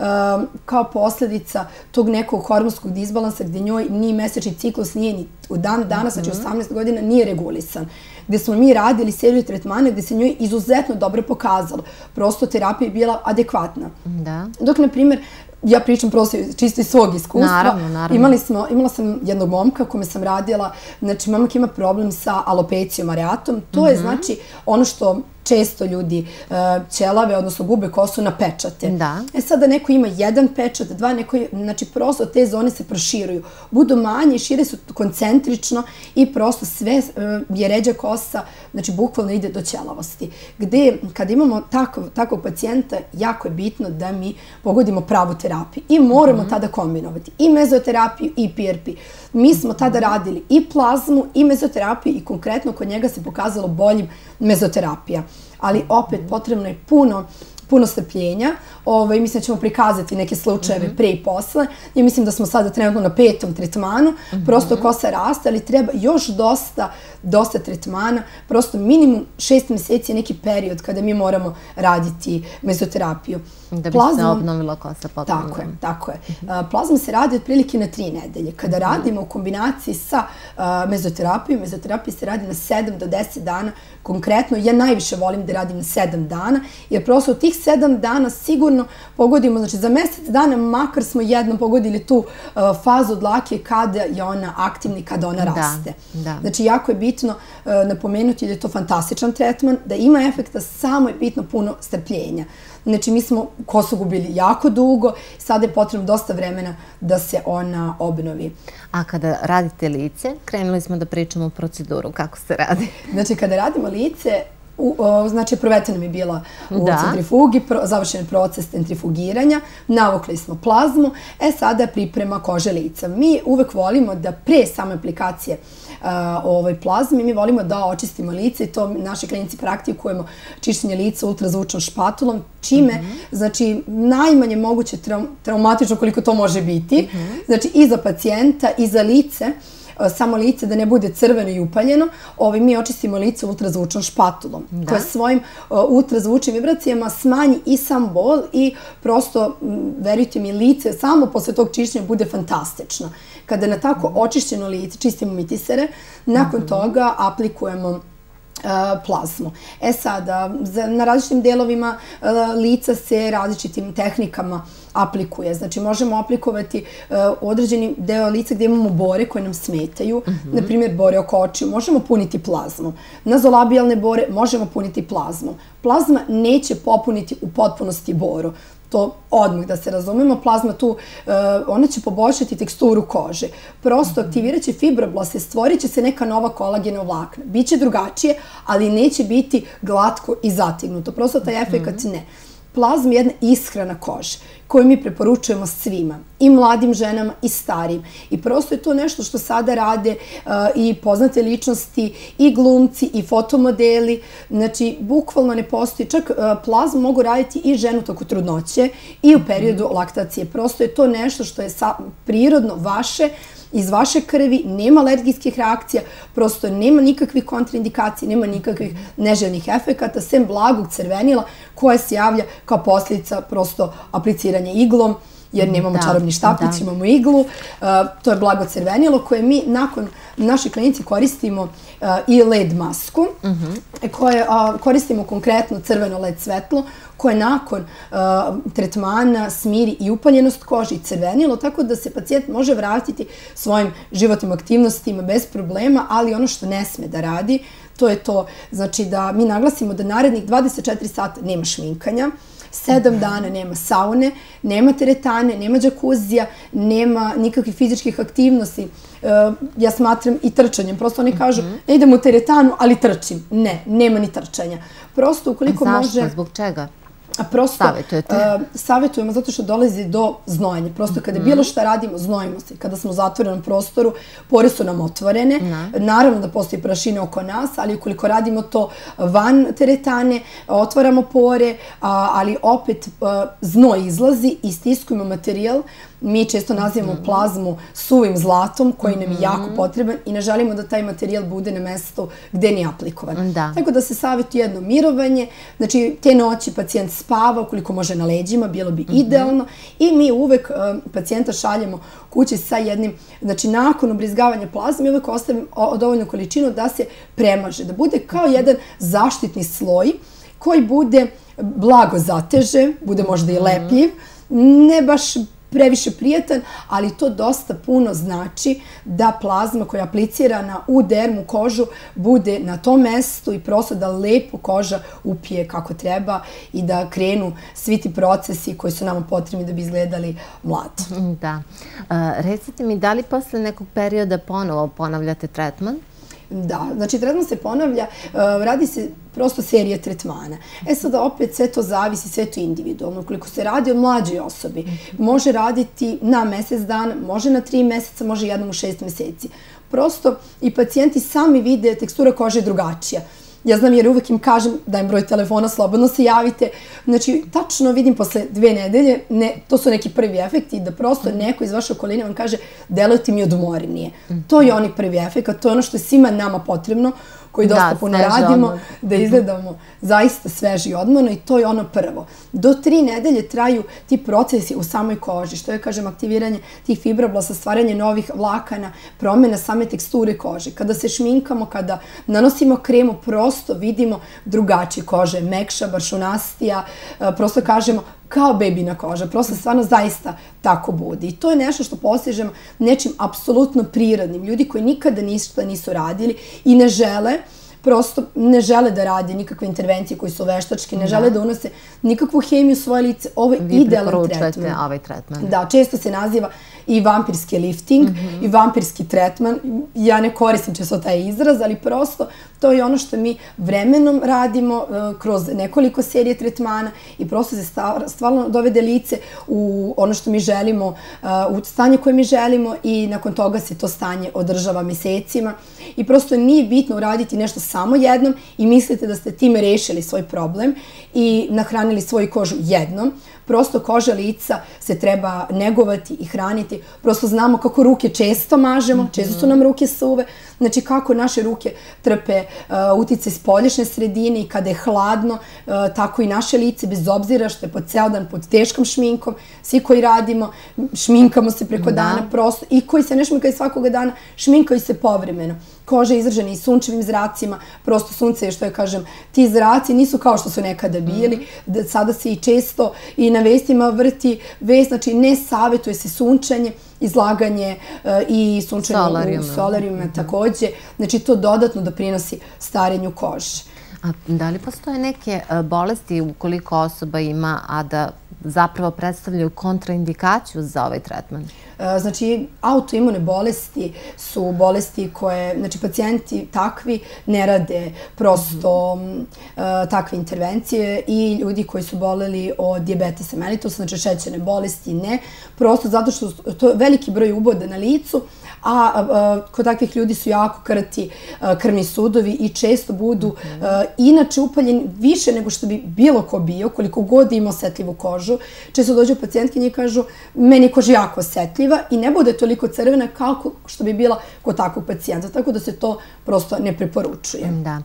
kao posljedica tog nekog hormonskog disbalansa gdje njoj ni mesečni ciklus nije ni u dan danas, znači 18 godina, nije regulisan. Gdje smo mi radili seriju tretmana gdje se njoj izuzetno dobro pokazalo. Prosto terapija je bila adekvatna. Dok, na primjer, ja pričam prosto čisto iz svog iskustva. Imala sam jednog momka kome sam radila, znači momak ima problem sa alopecijom areatom. To je znači ono što često ljudi ćelave, odnosno gube kosu na pečate. Sada neko ima jedan pečat, dva, neko, znači prosto te zone se proširuju. Budu manje, šire su koncentrično i prosto sve je ređa kosa, znači bukvalno ide do ćelavosti. Gde, kad imamo takvog pacijenta, jako je bitno da mi pogodimo pravu terapiju i moramo tada kombinovati i mezoterapiju i PRP. Mi smo tada radili i plazmu i mezoterapiju i konkretno kod njega se pokazalo boljim mezoterapija. Ali opet potrebno je puno strpljenja. Mislim da ćemo prikazati neke slučajeve pre i posle. Ja mislim da smo sada trenutno na 5. tretmanu. Prosto kosa raste, ali treba još dosta tretmana. Prosto minimum 6 mjeseci je neki period kada mi moramo raditi mezoterapiju. Da bi se obnovila kosa potpuno. Tako je. Plazma se radi otprilike na 3 nedelje. Kada radimo u kombinaciji sa mezoterapijom, mezoterapija se radi na 7 do 10 dana. Konkretno, ja najviše volim da radim na 7 dana, jer prosto od tih 7 dana sigurno pogodimo, znači za mjesec dana makar smo jednom pogodili tu fazu dlake kada je ona aktivna i kada ona raste. Znači, jako je bitno napomenuti da je to fantastičan tretman, da ima efekta, samo je bitno puno strpljenja. Znači, mi smo kosu gubili jako dugo, sada je potrebno dosta vremena da se ona obnovi. A kada radite lice, krenuli smo da pričamo o proceduru, kako se radi? Znači, kada radimo lice, znači, provedena nam je bila u centrifugi, završen proces centrifugiranja, navukli smo plazmu, sada priprema kože lica. Mi uvek volimo da pre same aplikacije plazme, mi volimo da očistimo lice i to naši klinici praktikujemo čišćenje lica ultrazvučnom špatulom, čime, znači, najmanje moguće traumatično koliko to može biti, znači, i za pacijenta i za lice, samo lice da ne bude crveno i upaljeno, mi očistimo lice ultrazvučnom špatulom, koja svojim ultrazvučnim vibracijama smanji i sam bol i prosto, verujte mi, lice samo posle tog čišćenja bude fantastično. Kada na tako očišćeno lice čistimo mitisere, nakon toga aplikujemo plazmu. Sada, na različitim delovima lica se različitim tehnikama aplikuje. Znači, možemo aplikovati određeni deo lica gdje imamo bore koje nam smetaju, na primjer bore oko očiju, možemo puniti plazmom. Nazolabijalne bore možemo puniti plazmom. Plazma neće popuniti u potpunosti boru. To odmah da se razumemo, plazma tu, ona će poboljšati teksturu kože. Prosto aktivirat će fibroblaste, stvorit će se neka nova kolagena vlakna. Biće drugačije, ali neće biti glatko i zategnuto. Prosto taj efekt ne. Plazma je jedna ishrana kože koju mi preporučujemo svima, i mladim ženama i starijim. I prosto je to nešto što sada rade i poznate ličnosti, i glumci, i fotomodeli. Znači, bukvalno ne postoji. Čak plazmu mogu raditi i ženu toko trudnoće i u periodu laktacije. Prosto je to nešto što je prirodno vaše, iz vaše krvi, nema alergijskih reakcija, prosto nema nikakvih kontraindikacija, nema nikakvih neželjenih efekata, sem blagog crvenila koje se javlja kao posljedica prosto apliciranja iglom, jer nemamo čarobni štapić, imamo iglu. To je blago crvenilo koje mi nakon naše klinici koristimo i LED masku, koje koristimo konkretno crveno LED svetlo, koje nakon tretmana smiri i upaljenost kože i crvenilo, tako da se pacijent može vratiti svojim životnim aktivnostima bez problema, ali ono što ne sme da radi, to je to, znači da mi naglasimo da narednih 24 sata nema šminkanja, 7 dana nema saune, nema teretane, nema džakuzija, nema nikakvih fizičkih aktivnosti. Ja smatram i trčanjem. Prosto oni kažu, ne idem u teretanu, ali trčim. Ne, nema ni trčanja. Prosto ukoliko može... Zašto? Zbog čega? Savjetujemo zato što dolazi do znojanja. Prosto kada bilo šta radimo, znojimo se. Kada smo u zatvorenom prostoru, pore su nam otvorene. Naravno da postoji prašina oko nas, ali ukoliko radimo to van teretane, otvaramo pore, ali opet znoj izlazi i stiskujemo materijal. Mi često nazivamo plazmu suvim zlatom koji nam je jako potreban i ne želimo da taj materijal bude na mjestu gdje nije aplikovan. Tako da se savjetuje jedno mirovanje, znači te noći pacijent spava, ukoliko može na leđima, bilo bi idealno i mi uvek pacijenta šaljemo kući sa jednim, znači nakon ubrizgavanja plazme uvek ostavimo dovoljnu količinu da se premaže, da bude kao jedan zaštitni sloj koji bude blago zateže, bude možda i lepljiv, ne baš previše prijatan, ali to dosta puno znači da plazma koja je aplicirana u dermu kožu bude na tom mestu i prosto da lepo koža upije kako treba i da krenu svi ti procesi koji su nama potrebni da bi izgledali mlado. Da. Recite mi, da li posle nekog perioda ponovo ponavljate tretman? Da, znači tretman se ponavlja, radi se prosto serija tretmana. Sada opet sve to zavisi, sve to individualno. Ukoliko se radi o mlađoj osobi, može raditi na mjesec dana, može na 3 mjeseca, može jednom u 6 mjeseci. Prosto i pacijenti sami vide tekstura kože je drugačija. Ja znam jer uvek im kažem, dajem broj telefona, slobodno se javite. Znači, tačno vidim posle 2 nedelje, to su neki prvi efekti, da prosto neko iz vaše okoline vam kaže delujete mi odmornije. To je onaj prvi efekt, to je ono što je svima nama potrebno. koji dosta puno radimo, da izgledamo zaista sveži i odmorno i to je ono prvo. Do 3 nedelje traju ti procesi u samoj koži, što je, kažem, aktiviranje tih fibroblasta, stvaranje novih vlakana, promjena same teksture kože. Kada se šminkamo, kada nanosimo kremu, prosto vidimo drugačije kože, mekša, baršunastija, prosto kažemo kao bebina koža, prosto stvarno zaista tako budi. I to je nešto što postižemo nečim apsolutno prirodnim. Ljudi koji nikada ništa nisu radili i ne žele, prosto ne žele da rade nikakve intervencije koji su veštačke, ne žele da unose nikakvu hemiju u svoje lice. Ovo je idealan tretman. Vi preporučujete ovaj tretman. Da, često se naziva i vampirski lifting i vampirski tretman. Ja ne koristim često taj izraz, ali prosto to je ono što mi vremenom radimo kroz nekoliko serije tretmana i prosto se stvarno dovede lice u ono što mi želimo, u stanje koje mi želimo i nakon toga se to stanje održava mesecima. I prosto nije bitno uraditi nešto samo jednom i mislite da ste time rešili svoj problem i nahranili svoju kožu jednom. Prosto koža lica se treba negovati i hraniti. Prosto znamo kako ruke često mažemo, često su nam ruke suve. Znači kako naše ruke trpe uticaj spoljašnje sredine i kada je hladno, tako i naše lice, bez obzira što je po ceo dan pod teškom šminkom. Svi koji radimo, šminkamo se preko dana prosto i koji se ne šminkaju svakoga dana, šminkaju se povremeno. Koža je izražena i sunčevim zracima, prosto sunce, što je, kažem, ti zraci nisu kao što su nekada bili. Sada se i često i na vestima vrti vest, znači ne savjetuje se sunčanje, izlaganje i sunčanje u solarijuma takođe. Znači to dodatno doprinosi starenju kože. A da li postoje neke bolesti ukoliko osoba ima, a da zapravo predstavljaju kontraindikaciju za ovaj tretman? Znači, autoimune bolesti su bolesti koje, znači, pacijenti takvi ne rade prosto takve intervencije i ljudi koji su boleli od dijabetesa mellitusa, znači šećerne bolesti, ne. Prosto zato što to je veliki broj uboda na licu, a kod takvih ljudi su jako krti krvni sudovi i često budu inače upaljeni više nego što bi bilo ko bio, koliko god ima osetljivu kožu. Često dođu pacijentkinje i kažu, meni je koža jako osetljiva i ne bude toliko crvena kao što bi bila kod takvog pacijenta, tako da se to prosto ne preporučuje. Da.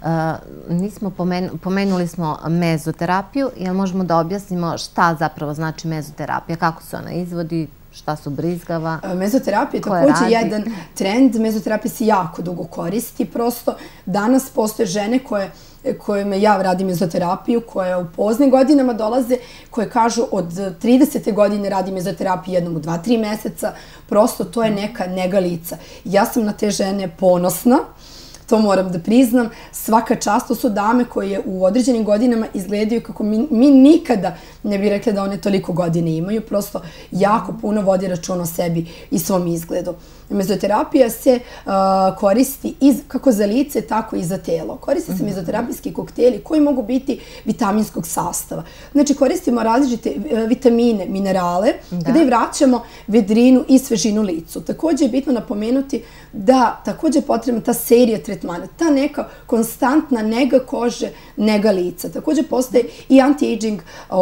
Pomenuli smo mezoterapiju, jel možemo da objasnimo šta zapravo znači mezoterapija, kako se ona izvodi, šta su brizgava? Mezoterapija je također jedan trend. Mezoterapija se jako dugo koristi. Prosto danas postoje žene kojima ja radim mezoterapiju, koje u poznim godinama dolaze, koje kažu od 30. godine radim mezoterapiju jednom u 2-3 meseca. Prosto to je neka nega lica. Ja sam na te žene ponosna. To moram da priznam. Svaka čast, to su dame koje u određenim godinama izgledaju kako mi nikada ne bi rekli da one toliko godine imaju. Prosto jako puno vodi račun o sebi i svom izgledu. Mezoterapija se koristi kako za lice, tako i za telo. Koriste se mezoterapijski kokteli koji mogu biti vitaminskog sastava. Znači koristimo različite vitamine, minerale, gde vraćamo vedrinu i svežinu licu. Također je bitno napomenuti da također je potrebna ta serija tretmana, ta neka konstantna nega kože, nega lica. Također postoje i anti-aging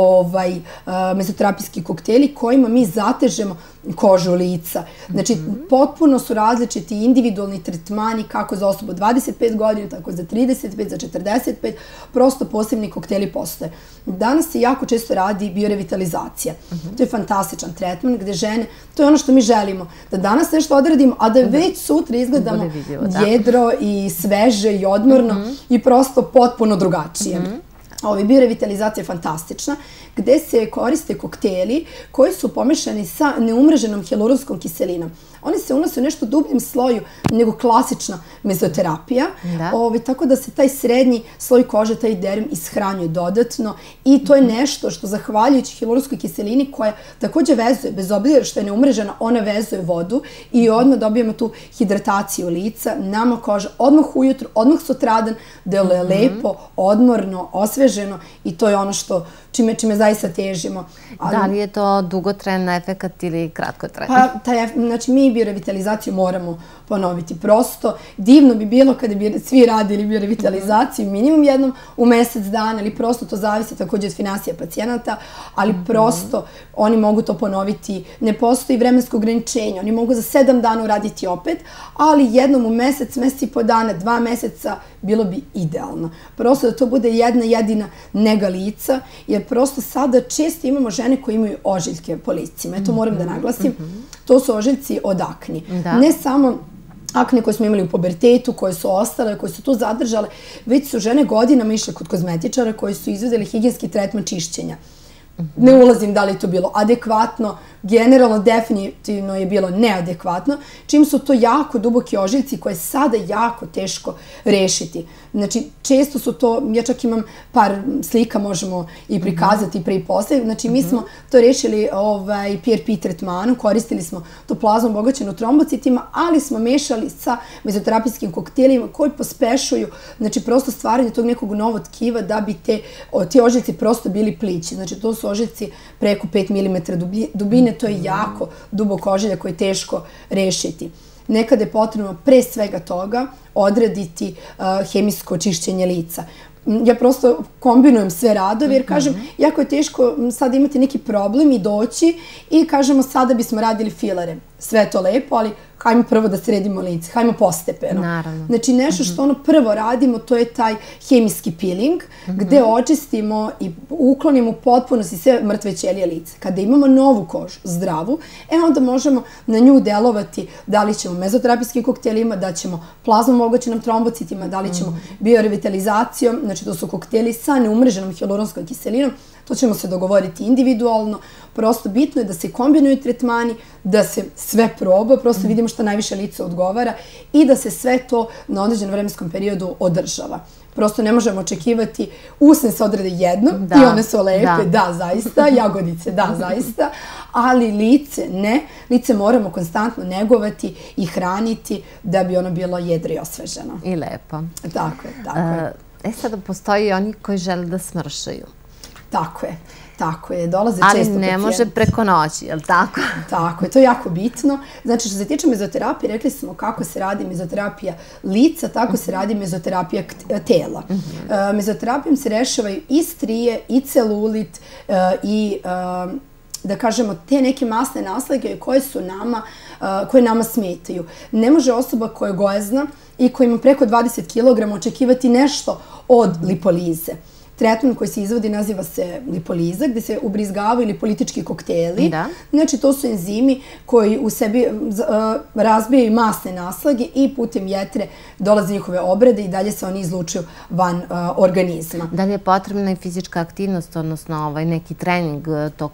mezoterapijski kokteli kojima mi zatežemo kožu lica. Znači, potpuno su različiti individualni tretmani kako za osobu 25 godina, tako za 35, za 45, prosto posebni kokteli postoje. Danas se jako često radi biorevitalizacija. To je fantastičan tretman gde žene, to je ono što mi želimo, da danas nešto odradimo, a da već sutra izgledamo jedro i sveže i odmorno i prosto potpuno drugačije. Biorevitalizacija je fantastična, gde se koriste kokteli koji su pomešani sa neumreženom hijalurskom kiselinom. Oni se unose u nešto dubljem sloju nego klasična mezoterapija, tako da se taj srednji sloj kože, taj derm, ishranjuje dodatno i to je nešto što zahvaljujući hijalurskoj kiselini koja također vezuje, bez obzira što je neumrežena, ona vezuje vodu i odmah dobijemo tu hidrataciju lica, nama koža odmah ujutru, odmah sutradan, deluje lepo, odmorno, osveženo i to je ono što čime zaista težimo. Da li je to dugotrajan efekat ili kratkotrajan? Znači, mi biorevitalizaciju moramo ponoviti. Prosto, divno bi bilo kada bi svi radili biorevitalizaciju minimum jednom u mesec dana, ali prosto to zavisi također od finansija pacijenata, ali prosto oni mogu to ponoviti. Ne postoji vremensko ograničenje. Oni mogu za 7 dana uraditi opet, ali jednom u mesec, mesec i po dana, 2 meseca, bilo bi idealno. Prosto da to bude jedna jedina nega lica, jer prosto sada često imamo žene koje imaju ožiljke po licima. To moram da naglasim. To su ožiljci od akni. Ne samo akne koje smo imali u pubertetu, koje su ostale, koje su tu zadržale, već su žene godinama išle kod kozmetičara koji su izvedeli higijenski tretman čišćenja. Ne ulazim da li je to bilo adekvatno, generalno definitivno je bilo neadekvatno, čim su to jako duboki ožiljci koje je sada jako teško rešiti. Znači, često su to, ja čak imam par slika, možemo i prikazati pre i posle, znači mi smo to rešili PRP tretmanom, koristili smo tu plazmu obogaćenu trombocitima, ali smo mešali sa mezoterapijskim koktelima koji pospešuju, znači prosto stvaranje tog nekog novog tkiva da bi ti ožiljci prosto bili plići. Znači, to su ožiljci preko 5 mm dubine, to je jako dubok ožiljak koji je teško rešiti. Nekada je potrebno pre svega toga odraditi hemijsko čišćenje lica. Ja prosto kombinujem sve radove jer kažem, jako je teško sada imati neki problem i doći i kažemo sada bismo radili filere. Sve je to lepo, ali hajmo prvo da sredimo lice, hajmo postepeno. Znači nešto što ono prvo radimo, to je taj hemijski peeling, gde očistimo i uklonimo potpunosti sve mrtve ćelije lice. Kada imamo novu kožu, zdravu, onda možemo na nju delovati da li ćemo mezoterapijskim koktelima, da ćemo plazmom obogaćenim trombocitima, da li ćemo biorevitalizacijom, znači to su kokteli sa neumreženom hijaluronskom kiselinom. To ćemo se dogovoriti individualno. Prosto bitno je da se kombinuju tretmani, da se sve proba, prosto vidimo šta najviše lice odgovara i da se sve to na određenom vremenskom periodu održava. Prosto ne možemo očekivati, usne se odrade jednom i one su lepe, da, zaista, jagodice, da, zaista, ali lice ne. Lice moramo konstantno negovati i hraniti da bi ono bilo jedro i osveženo. I lepo. Tako je, tako je. Sada postoji oni koji žele da smršaju. Tako je, dolaze često pacijenti. Ali ne može preko noći, je li tako? Tako je, to je jako bitno. Znači, što se tiče mezoterapije, rekli smo kako se radi mezoterapija lica, tako se radi mezoterapija tela. Mezoterapijom se rešavaju i strije, i celulit, i da kažemo, te neke masne naslage koje nama smetaju. Ne može osoba koja je gojazna i koja ima preko 20 kg očekivati nešto od lipolize. Tretman koji se izvodi naziva se lipoliza, gde se ubrizgavaju lipolitički kokteli. Znači, to su enzimi koji u sebi razbijaju masne naslage i putem jetre dolaze njihove obrade i dalje se oni izlučuju van organizma. Da li je potrebna i fizička aktivnost, odnosno neki trening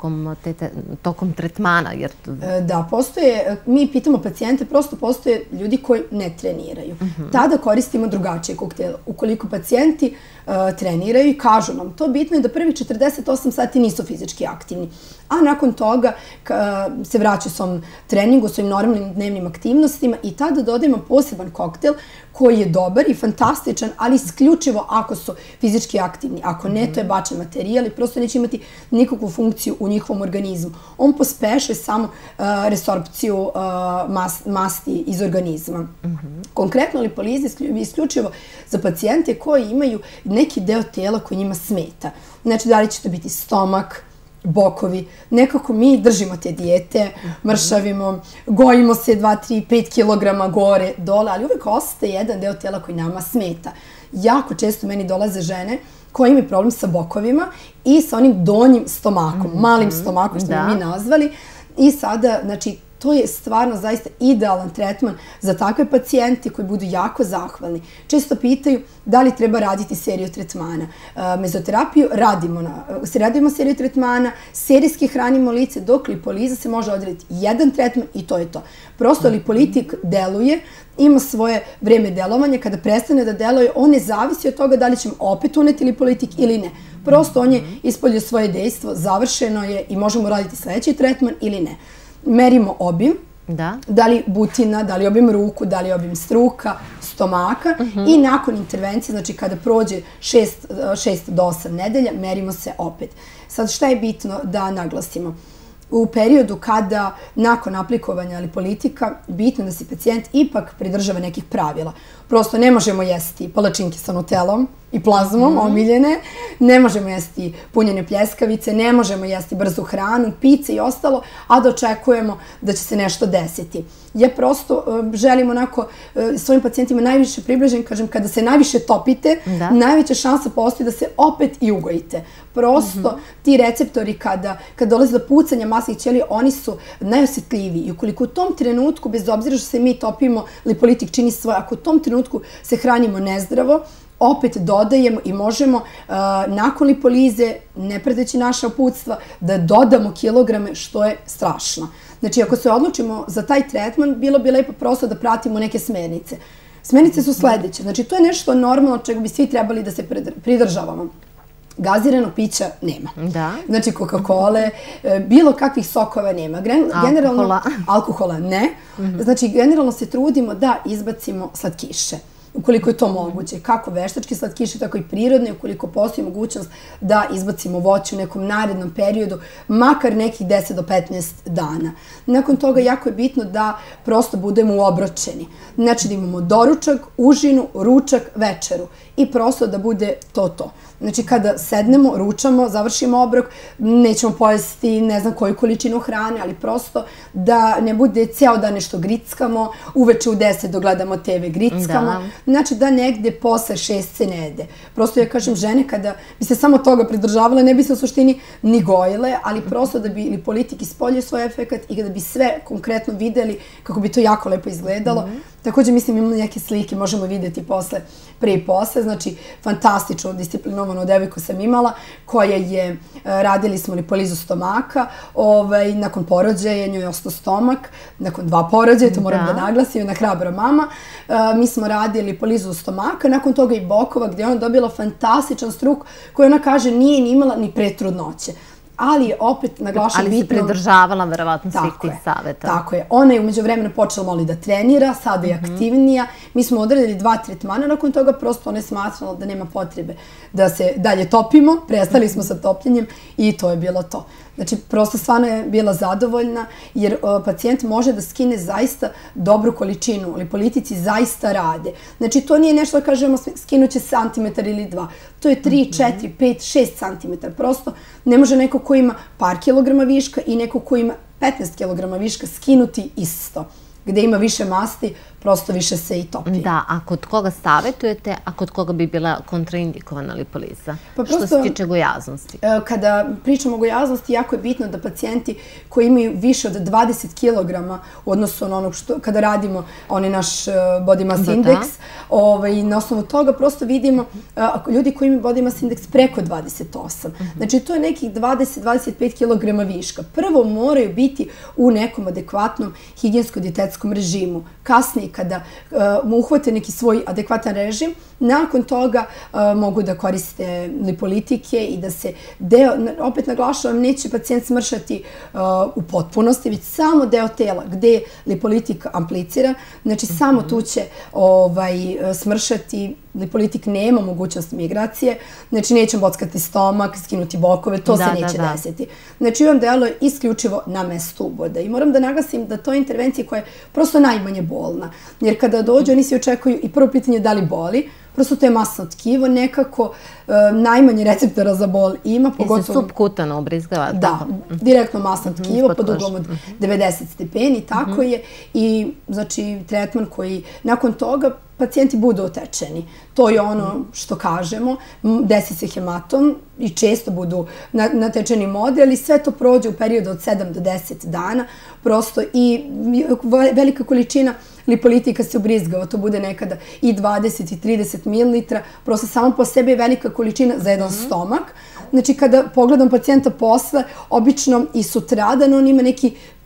tokom tretmana? Da, postoje, mi pitamo pacijente, prosto postoje ljudi koji ne treniraju. Tada koristimo drugačije koktele. Ukoliko pacijenti treniraju i kažu nam to, bitno je da prvi 48 sati nisu fizički aktivni, a nakon toga se vraćaju svom treningu, svojim normalnim dnevnim aktivnostima i tada dodajemo poseban koktel koji je dobar i fantastičan, ali isključivo ako su fizički aktivni. Ako ne, to je bačen materijal i prosto neće imati nikakvu funkciju u njihovom organizmu. On pospešuje samo resorpciju masti iz organizma. Konkretno lipoliza je isključivo za pacijente koji imaju neki deo tela koji njima smeta. Znači, da li će to biti stomak, bokovi. Nekako mi držimo te dijete, mršavimo, gojimo se 2, 3, 5 kg gore, dole, ali uvek ostaje jedan deo tela koji nama smeta. Jako često meni dolaze žene koje imaju problem sa bokovima i sa onim donjim stomakom, malim stomakom, što bi mi nazvali. I sada, znači, to je stvarno zaista idealan tretman za takve pacijente koji budu jako zahvalni. Često pitaju da li treba raditi seriju tretmana. Mezoterapiju radimo seriju tretmana, serijski hranimo lice, dok lipoliza se može odraditi jedan tretman i to je to. Prosto lipolitik deluje, ima svoje vreme delovanja. Kada prestane da deluje, on ne zavisi od toga da li ćemo opet uneti lipolitik ili ne. Prosto on je ispoljio svoje dejstvo, završeno je i možemo raditi sledeći tretman ili ne. Merimo obim, da li butina, da li obim ruku, da li obim struka, stomaka i nakon intervencije, znači kada prođe 6 do 8 nedelja, merimo se opet. Sad šta je bitno da naglasimo? u periodu kada nakon aplikovanja lipolitika bitno da se pacijent ipak pridržava nekih pravila. Prosto ne možemo jesti palačinke sa nutelom i plazmom, omiljene, ne možemo jesti punjene pljeskavice, ne možemo jesti brzu hranu, pice i ostalo, a da očekujemo da će se nešto desiti. Ja prosto želim onako svojim pacijentima najviše približen, kažem, kada se najviše topite, najveća šansa postoji da se opet i ugojite. Prosto ti receptori kada dolaze do pucanja masnih ćelija, oni su najosjetljiviji i ukoliko u tom trenutku, bez obzira što se mi topimo, lipolitik čini svoje, ako u tom trenutku se hranimo nezdravo, opet dodajemo i možemo nakon lipolize, ne prateći naša uputstva, da dodamo kilograme, što je strašno. Znači, ako se odlučimo za taj tretman, bilo bi lepo prosto da pratimo neke smernice. Smernice su sledeće. Znači, to je nešto normalno čega bi svi trebali da se pridržavamo. Gazirano pića nema. Znači, Coca-Cola, bilo kakvih sokova nema. Alkohola ne. Znači, generalno se trudimo da izbacimo slatkiše. Ukoliko je to moguće, kako veštačke slatkiše, tako i prirodne, ukoliko postoji mogućnost da izbacimo voće u nekom narednom periodu, makar nekih 10 do 15 dana. Nakon toga jako je bitno da prosto budemo uobročeni. Znači da imamo doručak, užinu, ručak, večeru i prosto da bude to. Znači kada sednemo, ručamo, završimo obrok, nećemo pojesti ne znam koju količinu hrane, ali prosto da ne bude ceo dan nešto grickamo, uveče u 10 dogledamo TV grickamo. Znači da negde posle 6 se ne jede. Prosto ja kažem, žene kada bi se samo toga pridržavale, ne bi se u suštini ni gojile, ali prosto da bi lipolitik ispoljio svoj efekat i kada bi sve konkretno videli kako bi to jako lepo izgledalo. Također, mislim, imamo neke slike, možemo vidjeti posle, pre i posle. Znači, fantastično disciplinovanu devojku sam imala, koja je, radili smo lipolizu stomaka, nakon porođaja njoj je ostao stomak, nakon 2 porođaja, to moram da naglasim, na hrabra mama, mi smo radili lipolizu stomaka, nakon toga i bokova, gdje je ona dobila fantastičan struk, koji ona kaže nije ni imala ni pre trudnoće. Ali opet naglašam bitno... Ali se pridržavala verovatno svih tih saveta. Tako je. Ona je umeđu vremena počela malo da trenira, sada je aktivnija. Mi smo odredili 2 tretmana, nakon toga prosto ona je smatrala da nema potrebe da se dalje topimo, prestali smo sa topljenjem i to je bilo to. Znači, prosto stvarno je bila zadovoljna jer pacijent može da skine zaista dobru količinu. Lipolitici zaista rade. Znači, to nije nešto da kažemo skinuće santimetar ili 2. To je 3, 4, 5, 6 santimetara. Prosto ne može neko ko ima par kilograma viška i neko ko ima 15 kilograma viška skinuti isto. Gde ima više masti, prosto više se i topi. Da, a kod koga savjetujete, a kod koga bi bila kontraindikovana lipoliza? Što se tiče gojaznosti? Kada pričamo o gojaznosti, jako je bitno da pacijenti koji imaju više od 20 kilograma u odnosu na ono što, kada radimo onaj naš body mass index, na osnovu toga prosto vidimo ljudi koji imaju body mass index preko 28. Znači, to je nekih 20-25 kilograma viška. Prvo moraju biti u nekom adekvatnom higijensko-dietetskom režimu. Kasnije, kada mu uhvate neki svoj adekvatan režim, nakon toga mogu da koriste lipolitike i da se opet naglašavam, neće pacijent smršati u potpunosti, već samo deo tela gde lipolitik aplicira, znači samo tu će smršati. Lipolitik nema mogućnost migracije, znači nećemo bockati stomak, skinuti bokove, to se neće desiti. Znači, on deluje isključivo na mestu uboda. I moram da naglasim da to je intervencija koja je prosto najmanje bolna. Jer kada dođu, oni se očekuju i prvo pitanje da li boli, prosto to je masno tkivo, nekako najmanje receptora za bol ima. I se subkutano ubrizgava? Da, direktno masno tkivo pod uglom od 90 stepeni, tako je. I, znači, tretman koji nakon toga pacijenti budu otečeni. To je ono što kažemo, desi se hematom i često budu natečeni modri, ali sve to prođe u periodu od 7 do 10 dana, prosto i velika količina lipolitika se ubrizgava, to bude nekada i 20 i 30 ml, prosto samo po sebi je velika količina za jedan stomak. Znači, kada pogledam pacijenta posle, obično i sutradan on ima neki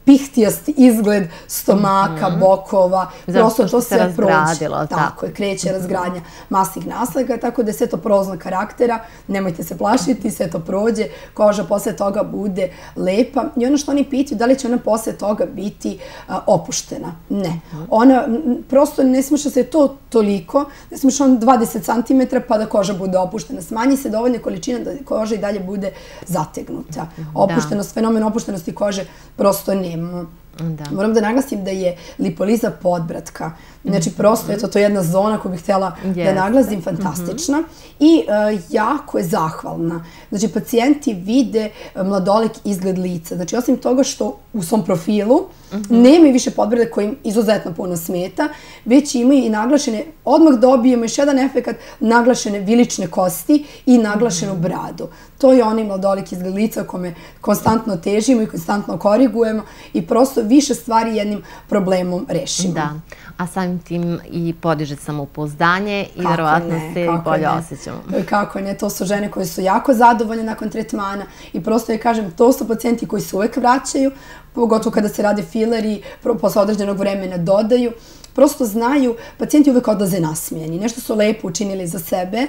pihtijast izgled stomaka, bokova, prosto to sve prođe. Tako je, kreće razgradnja masnih naslaga, tako da je sve to prolaznog karaktera, nemojte se plašiti, sve to prođe, koža posle toga bude lepa i ono što oni pitaju, da li će ona posle toga biti opuštena? Ne. Ona, prosto ne smeša se to toliko, ne smeša on 20 cm pa da koža bude opuštena. Smanji se dovoljna količina da koža i dalje bude zategnuta. Opuštenost, fenomen opuštenosti kože prosto nema. Moram da naglasim da je lipoliza podbratka. Znači, prosto je to jedna zona koju bih htjela da naglasim, fantastična i jako je zahvalna. Znači, pacijenti vide mladolik izgled lica. Znači, osim toga što u svom profilu nema više podbrade koji im izuzetno puno smeta, već imaju i naglašene, odmah dobijemo još jedan efekt, naglašene vilične kosti i naglašenu bradu. To je onaj mladolik izgled lica kome konstantno težimo i konstantno korigujemo i prosto više stvari jednim problemom rešimo. Da, a samim tim i podiže samopouzdanje i verovatno se bolje osjećamo. Kako ne, to su žene koje su jako zadovoljne nakon tretmana i prosto je, kažem, to su pacijenti koji se uvek vraćaju, pogotovo kada se rade fileri, posle određenog vremena dodaju. Prosto znaju, pacijenti uvek odlaze nasmijeni, nešto su lepo učinili za sebe,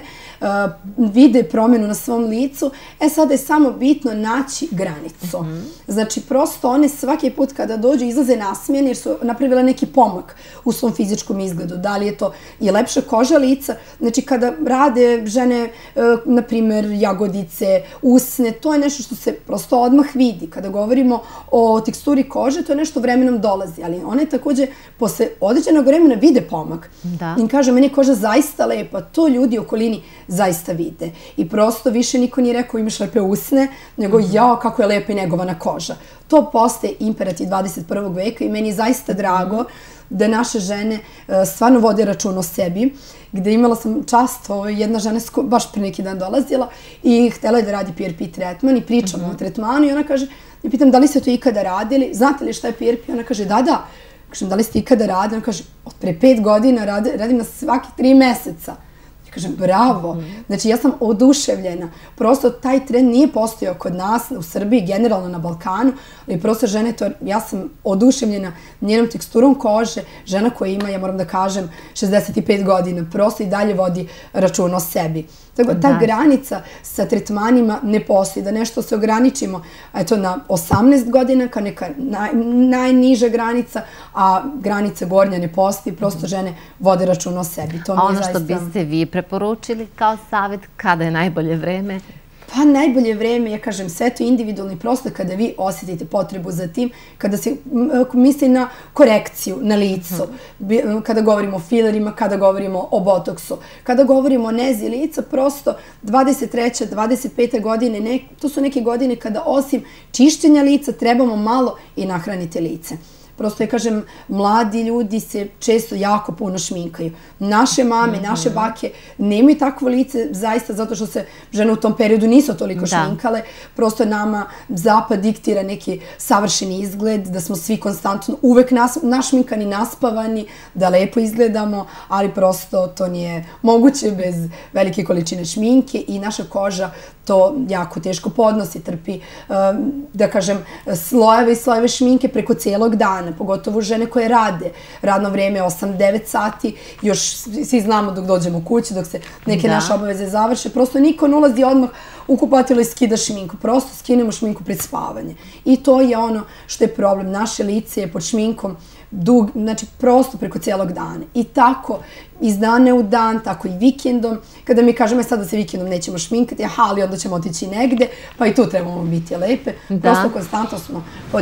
vide promjenu na svom licu, sada je samo bitno naći granicu. Znači, prosto one svaki put kada dođu izlaze nasmijeni jer su napravile neki pomak u svom fizičkom izgledu. Da li je to i lepša koža lica, znači kada rade žene, na primjer, jagodice, usne, to je nešto što se prosto odmah vidi. Kada govorimo o teksturi kože, to je nešto vremenom dolazi, ali one također posle određenog vremena vide pomak. I kaže, meni je koža zaista lepa, to ljudi u okolini zaista vide. I prosto više niko nije rekao imaš lepe usne, nego jao kako je lepa i negovana koža. To postaje imperativ 21. veka i meni je zaista drago da naše žene stvarno vode račun o sebi, gde imala sam čast, jedna žena baš pre neki dan dolazila i htjela je da radi PRP tretman i pričamo o tretmanu i ona kaže, ja pitam da li ste to ikada radili, znate li šta je PRP? Ona kaže da. Kažem, da li ste ikada radili? On kaže, od pre 5 godina radim na svaki 3 meseca. Ja kažem, bravo. Znači, ja sam oduševljena. Prosto taj trend nije postojao kod nas, u Srbiji, generalno na Balkanu, ali prosto žene to, ja sam oduševljena njenom teksturom kože, žena koja ima, ja moram da kažem, 65 godina, prosto i dalje vodi račun o sebi. Tako da ta granica sa tretmanima ne postoji, da nešto se ograničimo na 18 godina kao neka najniža granica, a granica gornja ne postoji, prosto žene vode račun o sebi. A ono što biste vi preporučili kao savjet, kada je najbolje vreme? Pa najbolje vreme, ja kažem, sve to individualno i prosto kada vi osjetite potrebu za tim, kada se misli na korekciju na licu, kada govorimo o filerima, kada govorimo o botoksu, kada govorimo o nezi lica, prosto 23. 25. godine, to su neke godine kada osim čišćenja lica trebamo malo i nahraniti lice. Prosto, ja kažem, mladi ljudi se često jako puno šminkaju. Naše mame, naše bake nemaju takvo lice, zaista zato što se žene u tom periodu nisu toliko šminkale. Prosto nama zapad diktira neki savršeni izgled, da smo svi konstantno uvek našminkani, naspavani, da lepo izgledamo, ali prosto to nije moguće bez velike količine šminke i naša koža to jako teško podnosi, trpi, da kažem, slojeve i slojeve šminke preko cijelog dana, pogotovo žene koje rade. Radno vreme je 8-9 sati, još svi znamo dok dođemo kući, dok se neke naše obaveze završe. Prosto niko ne ulazi odmah u kupatilo i skida šminku. Prosto skinemo šminku pred spavanje. I to je ono što je problem. Naše lice je pod šminkom dug, znači prosto preko cijelog dana. I tako iz dana u dan, tako i vikendom. Kada mi kažemo sad da se vikendom nećemo šminkati, ali onda ćemo otići negde, pa i tu trebamo biti lepe. Prosto konstantno smo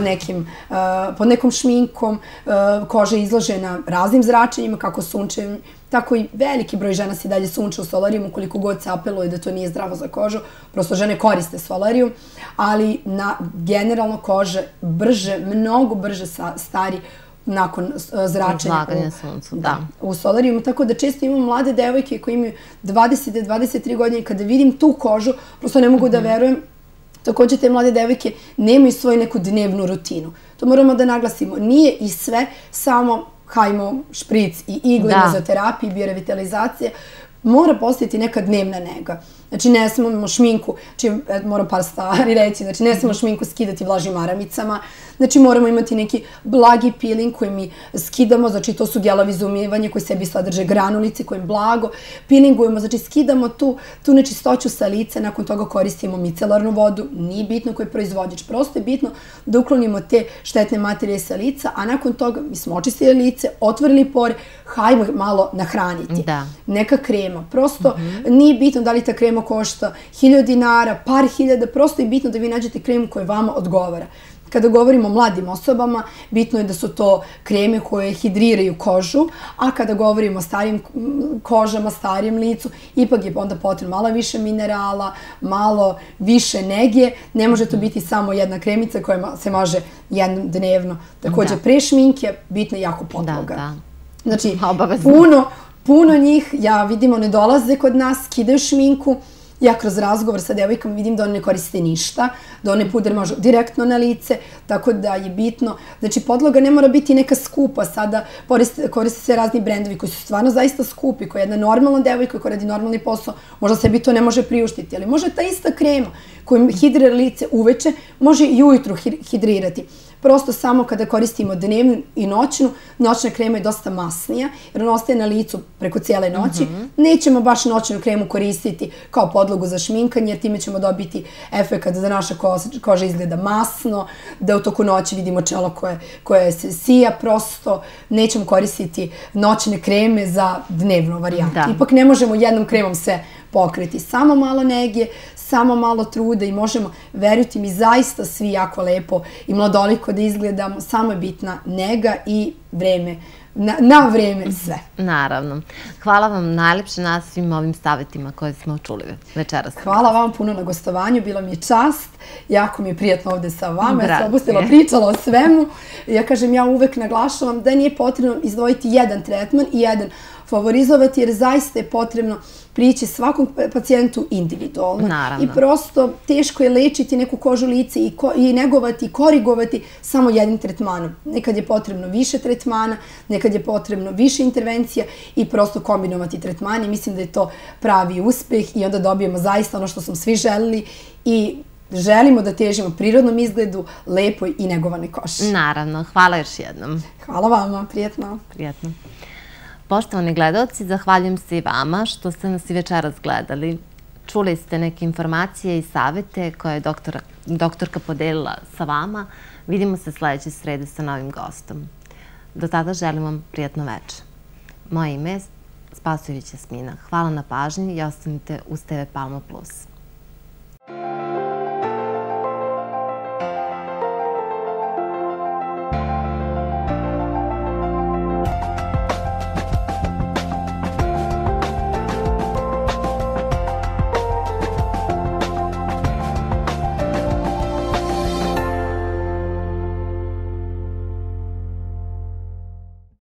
pod nekom šminkom, koža je izložena raznim zračenjima, kako sunčevim, tako i veliki broj žena se dalje sunče u solarijumu, koliko god se apeluje da to nije zdravo za kožu. Prosto žene koriste solarijum, ali generalno koža brže, mnogo brže stari nakon zračenja u solarijumu. Tako da često imamo mlade devojke koji imaju 20-23 godine i kada vidim tu kožu, prosto ne mogu da verujem. Također te mlade devojke nemaju svoju neku dnevnu rutinu. To moramo da naglasimo. Nije i sve samo hajmo špric i igle, mezioterapije, biorevitalizacije. Mora postojati neka dnevna nega. Znači, ne smemo šminku, znači, moram par stvari reći, znači, ne smemo šminku skidati vlažnim maramicama, znači, moramo imati neki blagi peeling koji mi skidamo, znači, to su gelovi za umivanje koji sebi sadrže granulice, kojim blago peelingujemo, znači, skidamo tu nečistoću sa lica, nakon toga koristimo micelarnu vodu, nije bitno koji je proizvođač, prosto je bitno da uklonimo te štetne materije sa lica, a nakon toga mi smo očistili lice, otvorili pore, hajmo malo nahraniti. Neka krema, prosto nije bitno da li ta krema košta 1000 dinara, par hiljada, prosto je bitno da vi nađete kremu koja vama odgovara. Kada govorimo o mladim osobama, bitno je da su to kreme koje hidriraju kožu, a kada govorimo o starijim kožama, starijem licu, ipak je onda potrebno malo više minerala, malo više nege. Ne može to biti samo jedna kremica koja se maže jednom dnevno. Također, pre šminke bitna je jako podloga. Znači, puno njih, ja vidimo, ne dolaze kod nas, skidaju šminku. Ja kroz razgovor sa devojkama vidim da one ne koriste ništa, da one puder mažu direktno na lice, tako da je bitno. Znači, podloga ne mora biti neka skupa. Sada koriste se razni brendovi koji su stvarno zaista skupi, koja je jedna normalna devojka koja radi normalni posao, možda sebi to ne može priuštiti, ali može ta ista krema kojim hidrira lice uveče, može i ujutru hidrirati. Prosto samo kada koristimo dnevnu i noćnu, noćna krema je dosta masnija, jer ona ostaje na licu preko cijele noći. Nećemo baš noćnu kremu koristiti kao podlogu za šminkanje, jer time ćemo dobiti efekt da naša koža izgleda masno, da u toku noći vidimo čelo koje se sija, prosto nećemo koristiti noćne kreme za dnevnu varijantu. Ipak ne možemo jednom kremom sve pokriti. Samo malo nege, samo malo truda i možemo, verujte mi, zaista svi jako lepo i mladoliko da izgledamo. Samo je bitna nega i vreme. Na vreme sve. Naravno. Hvala vam najlepše na svim ovim savjetima koje smo čuli večeras. Hvala vam puno na gostovanju, bila mi je čast. Jako mi je prijatno ovde sa vama. Ja sam opustila, pričala o svemu. Ja kažem, ja uvek naglašavam da nije potrebno izdvojiti jedan tretman i jedan favorizovati, jer zaista je potrebno prići svakom pacijentu individualno. I prosto teško je lečiti neku kožu lice i negovati i korigovati samo jednim tretmanom. Nekad je potrebno više tretmana, nekad je potrebno više intervencija i prosto kombinovati tretmane. Mislim da je to pravi uspeh i onda dobijemo zaista ono što smo svi želeli i želimo da težimo prirodnom izgledu, lepoj i negovanoj koži. Naravno. Hvala još jednom. Hvala vama. Prijatno. Prijatno. Poštovani gledalci, zahvaljujem se i vama što ste nas i večeras gledali. Čuli ste neke informacije i savete koje je doktorka podelila sa vama. Vidimo se sledeće srede sa novim gostom. Do tada želim vam prijatno večer. Moje ime je Spasojević Jasmina. Hvala na pažnji i ostanite uz TV Palma Plus.